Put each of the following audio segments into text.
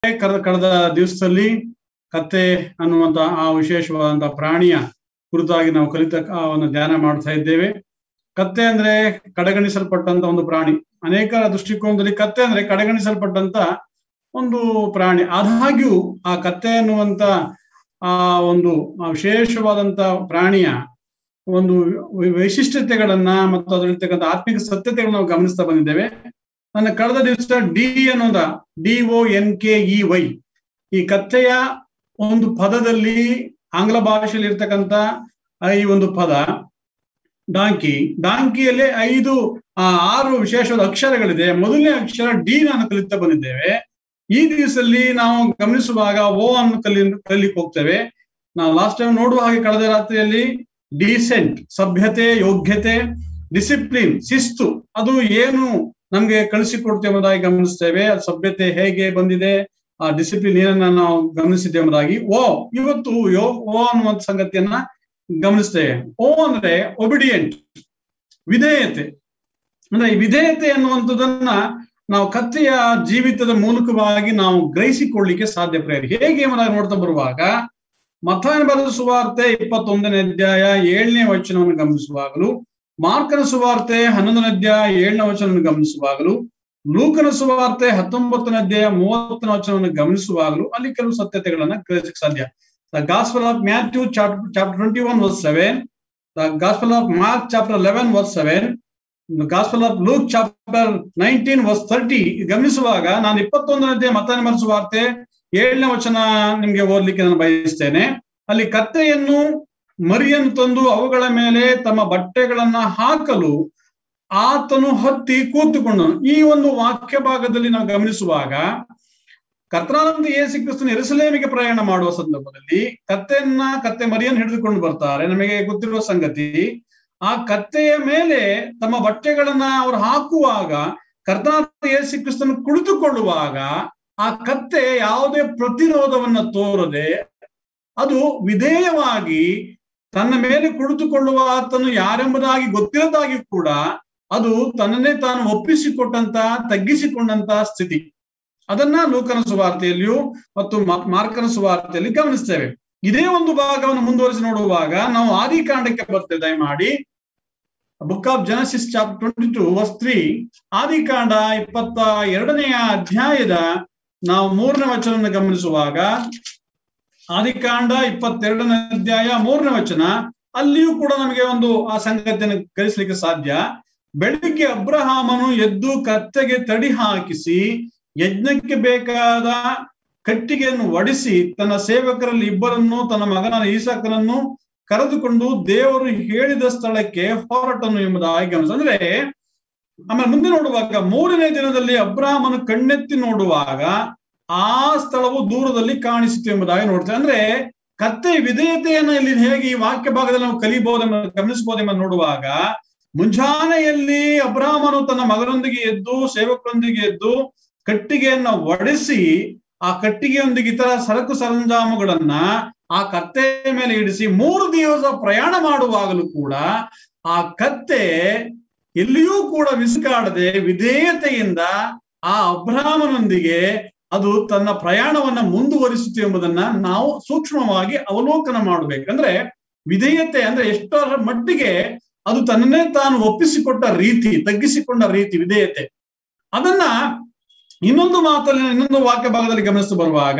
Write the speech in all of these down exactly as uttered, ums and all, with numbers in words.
ಕಳೆದ ದಿವಸದಲ್ಲಿ ಕತ್ತೆ ಅನ್ನುವಂತ ಆ ವಿಶೇಷವಾದಂತಹ ಪ್ರಾಣಿಯ ಕುರಿತಾಗಿ ನಾವು ಕಲಿತ ಒಂದು ಧ್ಯಾನ ಮಾಡ್ತಾ ಇದ್ದೇವೆ. ಕತ್ತೆ ಅಂದ್ರೆ ಕಡೆಗಣಿಸಲ್ಪಟ್ಟಂತ ಒಂದು ಪ್ರಾಣಿ. ಅನೇಕ ದೃಷ್ಟಿಕೋನದಲ್ಲಿ ಕತ್ತೆ ಅಂದ್ರೆ ಕಡೆಗಣಿಸಲ್ಪಟ್ಟಂತ ಒಂದು ಪ್ರಾಣಿ. ಆದಾಗ್ಯೂ ಆ ಕತ್ತೆ ಅನ್ನುವಂತ ಆ ಒಂದು ವಿಶೇಷವಾದಂತ ಪ್ರಾಣಿಯ ಒಂದು ವೈಶಿಷ್ಟ್ಯತೆಗಳನ್ನ ಮತ್ತು ಅದರಲ್ಲಿರ್ತಕ್ಕಂಥ ಆತ್ಮಿಕ ಸತ್ಯತೆಗಳನ್ನ ನಾವು ಗಮನಿಸ್ತಾ ಬಂದಿದ್ದೇವೆ. ನನ್ನ ಕಳೆದ ದಿವಸ ಡಿ ಅನ್ನೋದ D O N K E Y ಈ ಕತ್ತೆಯ ಒಂದು ಪದದಲ್ಲಿ ಆಂಗ್ಲ ಭಾಷೆಯಲ್ಲಿ ಇರ್ತಕ್ಕಂಥ ಈ ಒಂದು ಪದ ಡಾಂಕಿ. ಡಾಂಕಿಯಲ್ಲಿ ಐದು ಆ ಆರು ವಿಶೇಷವಾದ ಅಕ್ಷರಗಳಿದೆ. ಮೊದಲನೇ ಅಕ್ಷರ ಡಿ ನಾನು ಕಲಿತಾ ಬಂದಿದ್ದೇವೆ. ಈ ದಿವಸದಲ್ಲಿ ನಾವು ಗಮನಿಸುವಾಗ ಓ ಅನ್ನು ಕಲಿ ಕಲಿಲಿಕ್ಕೆ ಹೋಗ್ತೇವೆ. ನಾವು ಲಾಸ್ಟ್ ಟೈಮ್ ನೋಡುವ ಹಾಗೆ ಕಳೆದ ರಾತ್ರಿಯಲ್ಲಿ ಡಿಸೆಂಟ್ ಸಭ್ಯತೆ, ಯೋಗ್ಯತೆ, ಡಿಸಿಪ್ಲಿನ್ ಶಿಸ್ತು ಅದು ಏನು ನಮ್ಗೆ ಕಳಿಸಿಕೊಡ್ತೇವೆ ಎಂಬುದಾಗಿ ಗಮನಿಸ್ತೇವೆ. ಸಭ್ಯತೆ ಹೇಗೆ ಬಂದಿದೆ, ಆ ಡಿಸಿಪ್ಲಿನ್ ಏನನ್ನ ನಾವು ಗಮನಿಸಿದ್ದೇವೆ ಎಂಬುದಾಗಿ. ಓ ಇವತ್ತು ಯೋ ಓ ಅನ್ನುವಂತ ಸಂಗತಿಯನ್ನ ಗಮನಿಸ್ತೇವೆ. ಓ ಅಂದ್ರೆ ಒಬಿಡಿಯಂಟ್, ವಿಧೇಯತೆ. ಅಂದ್ರೆ ಈ ವಿಧೇಯತೆ ಅನ್ನುವಂಥದ್ದನ್ನ ನಾವು ಕತ್ತೆಯ ಜೀವಿತದ ಮೂಲಕವಾಗಿ ನಾವು ಗ್ರಹಿಸಿಕೊಳ್ಳಿಕ್ಕೆ ಸಾಧ್ಯ. ಪ್ರೇರಿ ಹೇಗೆ ಎಂಬುದಾಗಿ ನೋಡ್ತಾ ಬರುವಾಗ ಮತ್ತಾಯನ ಬರೆದ ಸುವಾರ್ತೆ ಇಪ್ಪತ್ತೊಂದನೇ ಅಧ್ಯಾಯ ಏಳನೇ ವಚನವನ್ನು ಗಮನಿಸುವಾಗಲೂ, ಮಾರ್ಕನ ಸುವಾರ್ತೆ ಹನ್ನೊಂದನೇ ಅಧ್ಯಾಯ ಏಳನೇ ವಚನವನ್ನು ಗಮನಿಸುವಾಗಲೂ, ಲೂಕನ ಸುವಾರ್ತೆ ಹತ್ತೊಂಬತ್ತನೇ ಅಧ್ಯಾಯ ಮೂವತ್ತನೇ ವಚನವನ್ನು ಗಮನಿಸುವಾಗಲೂ ಅಲ್ಲಿ ಕೆಲವು ಸತ್ಯತೆಗಳನ್ನ ಗ್ರಹಿಸಕ್ಕೆ ಸಾಧ್ಯ. The gospel of Matthew chapter chapter twenty one verse seven, the gospel of Mark chapter eleven verse seven, gospel of Luke chapter nineteen verse thirty ಗಮನಿಸುವಾಗ ನಾನು ಇಪ್ಪತ್ತೊಂದನೇ ಅಧ್ಯಾಯ ಮತ್ತಾಯನ ಬರೆದ ಸುವಾರ್ತೆ ಏಳನೇ ವಚನ ನಿಮ್ಗೆ ಓದ್ಲಿಕ್ಕೆ ನಾನು ಬಯಸ್ತೇನೆ. ಅಲ್ಲಿ ಕತ್ತೆಯನ್ನು ಮರಿಯನ್ನು ತಂದು ಅವುಗಳ ಮೇಲೆ ತಮ್ಮ ಬಟ್ಟೆಗಳನ್ನ ಹಾಕಲು ಆತನು ಹತ್ತಿ ಕೂತುಕೊಂಡನು. ಈ ಒಂದು ವಾಕ್ಯ ಭಾಗದಲ್ಲಿ ನಾವು ಗಮನಿಸುವಾಗ ಕರ್ತನಾದಂತ ಯೇಸು ಕ್ರಿಸ್ತನು ಯೆರೂಸಲೇಮಿಗೆ ಪ್ರಯಾಣ ಮಾಡುವ ಸಂದರ್ಭದಲ್ಲಿ ಕತ್ತೆಯನ್ನ ಕತ್ತೆ ಮರಿಯನ್ನು ಹಿಡಿದುಕೊಂಡು ಬರ್ತಾರೆ. ನಮಗೆ ಗೊತ್ತಿರುವ ಸಂಗತಿ. ಆ ಕತ್ತೆಯ ಮೇಲೆ ತಮ್ಮ ಬಟ್ಟೆಗಳನ್ನ ಅವ್ರು ಹಾಕುವಾಗ ಕರ್ತನಾದಂತ ಯೇಸು ಕ್ರಿಸ್ತನು ಕುಳಿತುಕೊಳ್ಳುವಾಗ ಆ ಕತ್ತೆ ಯಾವುದೇ ಪ್ರತಿರೋಧವನ್ನ ತೋರದೆ ಅದು ವಿಧೇಯವಾಗಿ ತನ್ನ ಮೇಲೆ ಕುಳಿತುಕೊಳ್ಳುವ ಆತನು ಯಾರೆಂಬುದಾಗಿ ಗೊತ್ತಿರದಾಗಿ ಕೂಡ ಅದು ತನ್ನನ್ನೇ ತಾನು ಒಪ್ಪಿಸಿಕೊಟ್ಟಂತ ತಗ್ಗಿಸಿಕೊಂಡಂತ ಸ್ಥಿತಿ. ಅದನ್ನ ಲೂಕನ ಸುವಾರ್ತೆಯಲ್ಲಿಯೂ ಮತ್ತು ಮಾರ್ಕನ ಸುವಾರ್ತೆಯಲ್ಲಿ ಗಮನಿಸ್ತೇವೆ. ಇದೇ ಒಂದು ಭಾಗವನ್ನು ಮುಂದುವರಿಸಿ ನೋಡುವಾಗ ನಾವು ಆದಿಕಾಂಡಕ್ಕೆ ಬರ್ತೇವೆ. ದಯಮಾಡಿ book of Genesis chapter twenty two verse three, ಆದಿಕಾಂಡ ಇಪ್ಪತ್ತ ಎರಡನೆಯ ಅಧ್ಯಾಯದ ನಾವು ಮೂರನೇ ವಚನವನ್ನು ಗಮನಿಸುವಾಗ, ಆದಿಕಾಂಡ ಇಪ್ಪತ್ತೆರಡನೇ ಅಧ್ಯಾಯ ಮೂರನೇ ವಚನ, ಅಲ್ಲಿಯೂ ಕೂಡ ನಮಗೆ ಒಂದು ಆ ಸಂಗತಿಯನ್ನು ಗ್ರಹಿಸಲಿಕ್ಕೆ ಸಾಧ್ಯ. ಬೆಳಿಗ್ಗೆ ಅಬ್ರಹಾಮನು ಎದ್ದು ಕತ್ತೆಗೆ ತಡಿ ಹಾಕಿಸಿ ಯಜ್ಞಕ್ಕೆ ಬೇಕಾದ ಕಟ್ಟಿಗೆಯನ್ನು ಒಡಿಸಿ ತನ್ನ ಸೇವಕರಲ್ಲಿ ಇಬ್ಬರನ್ನು ತನ್ನ ಮಗನ ಈಸಾಕನನ್ನು ಕರೆದುಕೊಂಡು ದೇವರು ಹೇಳಿದ ಸ್ಥಳಕ್ಕೆ ಹೊರಟನು ಎಂಬುದಾಗಿ ಗಮನಿಸ. ಅಂದ್ರೆ ಆಮೇಲೆ ಮುಂದೆ ನೋಡುವಾಗ ಮೂರನೇ ದಿನದಲ್ಲಿ ಅಬ್ರಹಾಮನು ಕಣ್ಣೆತ್ತಿ ನೋಡುವಾಗ ಆ ಸ್ಥಳವು ದೂರದಲ್ಲಿ ಕಾಣಿಸಿತು ಎಂಬುದಾಗಿ ನೋಡ್ತೇವೆ. ಅಂದ್ರೆ ಕತ್ತೆ ವಿಧೇಯತೆಯನ್ನು ಇಲ್ಲಿ ಹೇಗೆ ಈ ವಾಕ್ಯ ಭಾಗದಲ್ಲಿ ನಾವು ಕಲಿಬಹುದೆಂಬ ಗಮನಿಸಬಹುದೆಂಬ ನೋಡುವಾಗ, ಮುಂಜಾನೆಯಲ್ಲಿ ಅಬ್ರಹಾಮನು ತನ್ನ ಮಗನೊಂದಿಗೆ ಎದ್ದು ಸೇವಕರೊಂದಿಗೆ ಎದ್ದು ಕಟ್ಟಿಗೆಯನ್ನ ಒಡೆಸಿ ಆ ಕಟ್ಟಿಗೆಯೊಂದಿಗೆ ಇತರ ಸರಕು ಸರಂಜಾಮುಗಳನ್ನ ಆ ಕತ್ತೆಯ ಮೇಲೆ ಇಡಿಸಿ ಮೂರು ದಿವಸ ಪ್ರಯಾಣ ಮಾಡುವಾಗಲೂ ಕೂಡ ಆ ಕತ್ತೆ ಎಲ್ಲಿಯೂ ಕೂಡ ವಿಸುಕಾಡದೆ ವಿಧೇಯತೆಯಿಂದ ಆ ಅಬ್ರಹಾಮನೊಂದಿಗೆ ಅದು ತನ್ನ ಪ್ರಯಾಣವನ್ನ ಮುಂದುವರಿಸುತ್ತೆ ಎಂಬುದನ್ನ ನಾವು ಸೂಕ್ಷ್ಮವಾಗಿ ಅವಲೋಕನ ಮಾಡ್ಬೇಕಂದ್ರೆ, ವಿಧೇಯತೆ ಅಂದ್ರೆ ಎಷ್ಟರ ಮಟ್ಟಿಗೆ ಅದು ತನ್ನನ್ನೇ ತಾನು ಒಪ್ಪಿಸಿಕೊಟ್ಟ ರೀತಿ, ತಗ್ಗಿಸಿಕೊಂಡ ರೀತಿ ವಿಧೇಯತೆ. ಅದನ್ನ ಇನ್ನೊಂದು ಮಾತಲ್ಲಿ ಇನ್ನೊಂದು ವಾಕ್ಯ ಭಾಗದಲ್ಲಿ ಗಮನಿಸಿ ಬರುವಾಗ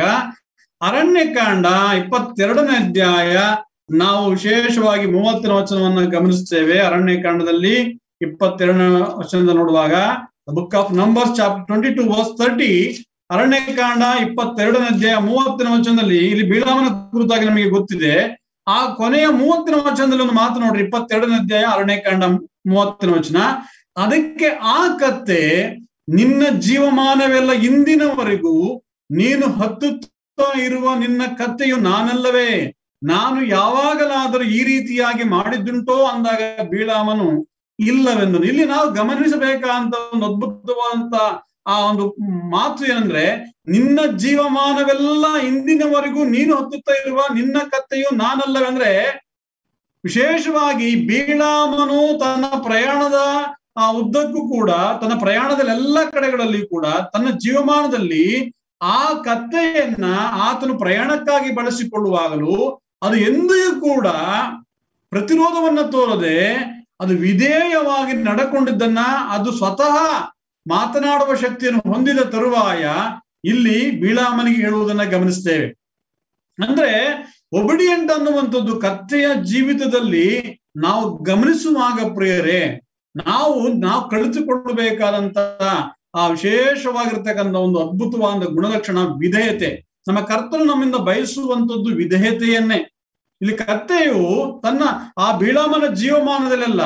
ಅರಣ್ಯಕಾಂಡ ಇಪ್ಪತ್ತೆರಡನೇ ಅಧ್ಯಾಯ ನಾವು ವಿಶೇಷವಾಗಿ ಮೂವತ್ತನೇ ವಚನವನ್ನ ಗಮನಿಸ್ತೇವೆ. ಅರಣ್ಯಕಾಂಡದಲ್ಲಿ ಇಪ್ಪತ್ತೆರಡನೇ ವಚನದ ನೋಡುವಾಗ book of Numbers chapter twenty two verse thirty, ಅರಣ್ಯಕಾಂಡ ಇಪ್ಪತ್ತೆರಡನೇ ಅಧ್ಯಾಯ ಮೂವತ್ತನೇ ವಚನದಲ್ಲಿ ಇಲ್ಲಿ ಬಿಳಾಮನ ಕುರಿತಾಗಿ ನಮಗೆ ಗೊತ್ತಿದೆ. ಆ ಕೊನೆಯ ಮೂವತ್ತನೇ ವಚನದಲ್ಲಿ ಒಂದು ಮಾತು ನೋಡ್ರಿ, ಇಪ್ಪತ್ತೆರಡನೇ ಅಧ್ಯಾಯ ಅರಣ್ಯಕಾಂಡ ಮೂವತ್ತನೇ ವಚನ, ಅದಕ್ಕೆ ಆ ಕತ್ತೆ ನಿನ್ನ ಜೀವಮಾನವೆಲ್ಲ ಇಂದಿನವರೆಗೂ ನೀನು ಹತ್ತುತ್ತಾ ಇರುವ ನಿನ್ನ ಕತ್ತೆಯು ನಾನಲ್ಲವೇ, ನಾನು ಯಾವಾಗಲಾದರೂ ಈ ರೀತಿಯಾಗಿ ಮಾಡಿದ್ದುಂಟೋ ಅಂದಾಗ ಬಿಳಾಮನು ಇಲ್ಲವೆಂದು. ಇಲ್ಲಿ ನಾವು ಗಮನಿಸಬೇಕಾದಂತ ಒಂದು ಅದ್ಭುತವಾದಂತ ಆ ಒಂದು ಮಾತು ಏನಂದ್ರೆ, ನಿನ್ನ ಜೀವಮಾನವೆಲ್ಲ ಇಂದಿನವರೆಗೂ ನೀನು ಹತ್ತುತ್ತಾ ಇರುವ ನಿನ್ನ ಕತ್ತೆಯು ನಾನಲ್ಲವೇ. ಅಂದ್ರೆ ವಿಶೇಷವಾಗಿ ಬಿಳಾಮನು ತನ್ನ ಪ್ರಯಾಣದ ಆ ಉದ್ದಕ್ಕೂ ಕೂಡ ತನ್ನ ಪ್ರಯಾಣದಲ್ಲಿ ಎಲ್ಲ ಕಡೆಗಳಲ್ಲಿ ಕೂಡ ತನ್ನ ಜೀವಮಾನದಲ್ಲಿ ಆ ಕತ್ತೆಯನ್ನ ಆತನು ಪ್ರಯಾಣಕ್ಕಾಗಿ ಬಳಸಿಕೊಳ್ಳುವಾಗಲೂ ಅದು ಎಂದಿಗೂ ಕೂಡ ಪ್ರತಿರೋಧವನ್ನ ತೋರದೆ ಅದು ವಿಧೇಯವಾಗಿ ನಡ್ಕೊಂಡಿದ್ದನ್ನ ಅದು ಸ್ವತಃ ಮಾತನಾಡುವ ಶಕ್ತಿಯನ್ನು ಹೊಂದಿದ ತರುವಾಯ ಇಲ್ಲಿ ಬಿಳಾಮನಿಗೆ ಹೇಳುವುದನ್ನ ಗಮನಿಸ್ತೇವೆ. ಅಂದ್ರೆ ಒಬಿಡಿಯಂಟ್ ಅನ್ನುವಂಥದ್ದು ಕತ್ತೆಯ ಜೀವಿತದಲ್ಲಿ ನಾವು ಗಮನಿಸುವಾಗ ಪ್ರಿಯರೇ, ನಾವು ನಾವು ಕಳಿತುಕೊಳ್ಳಬೇಕಾದಂತ ಆ ವಿಶೇಷವಾಗಿರ್ತಕ್ಕಂಥ ಒಂದು ಅದ್ಭುತವಾದ ಗುಣಲಕ್ಷಣ ವಿಧೇಯತೆ. ನಮ್ಮ ಕರ್ತನು ನಮ್ಮಿಂದ ಬಯಸುವಂಥದ್ದು ವಿಧೇಯತೆಯನ್ನೇ. ಇಲ್ಲಿ ಕತ್ತೆಯು ತನ್ನ ಆ ಬಿಳಾಮನ ಜೀವಮಾನದಲ್ಲೆಲ್ಲ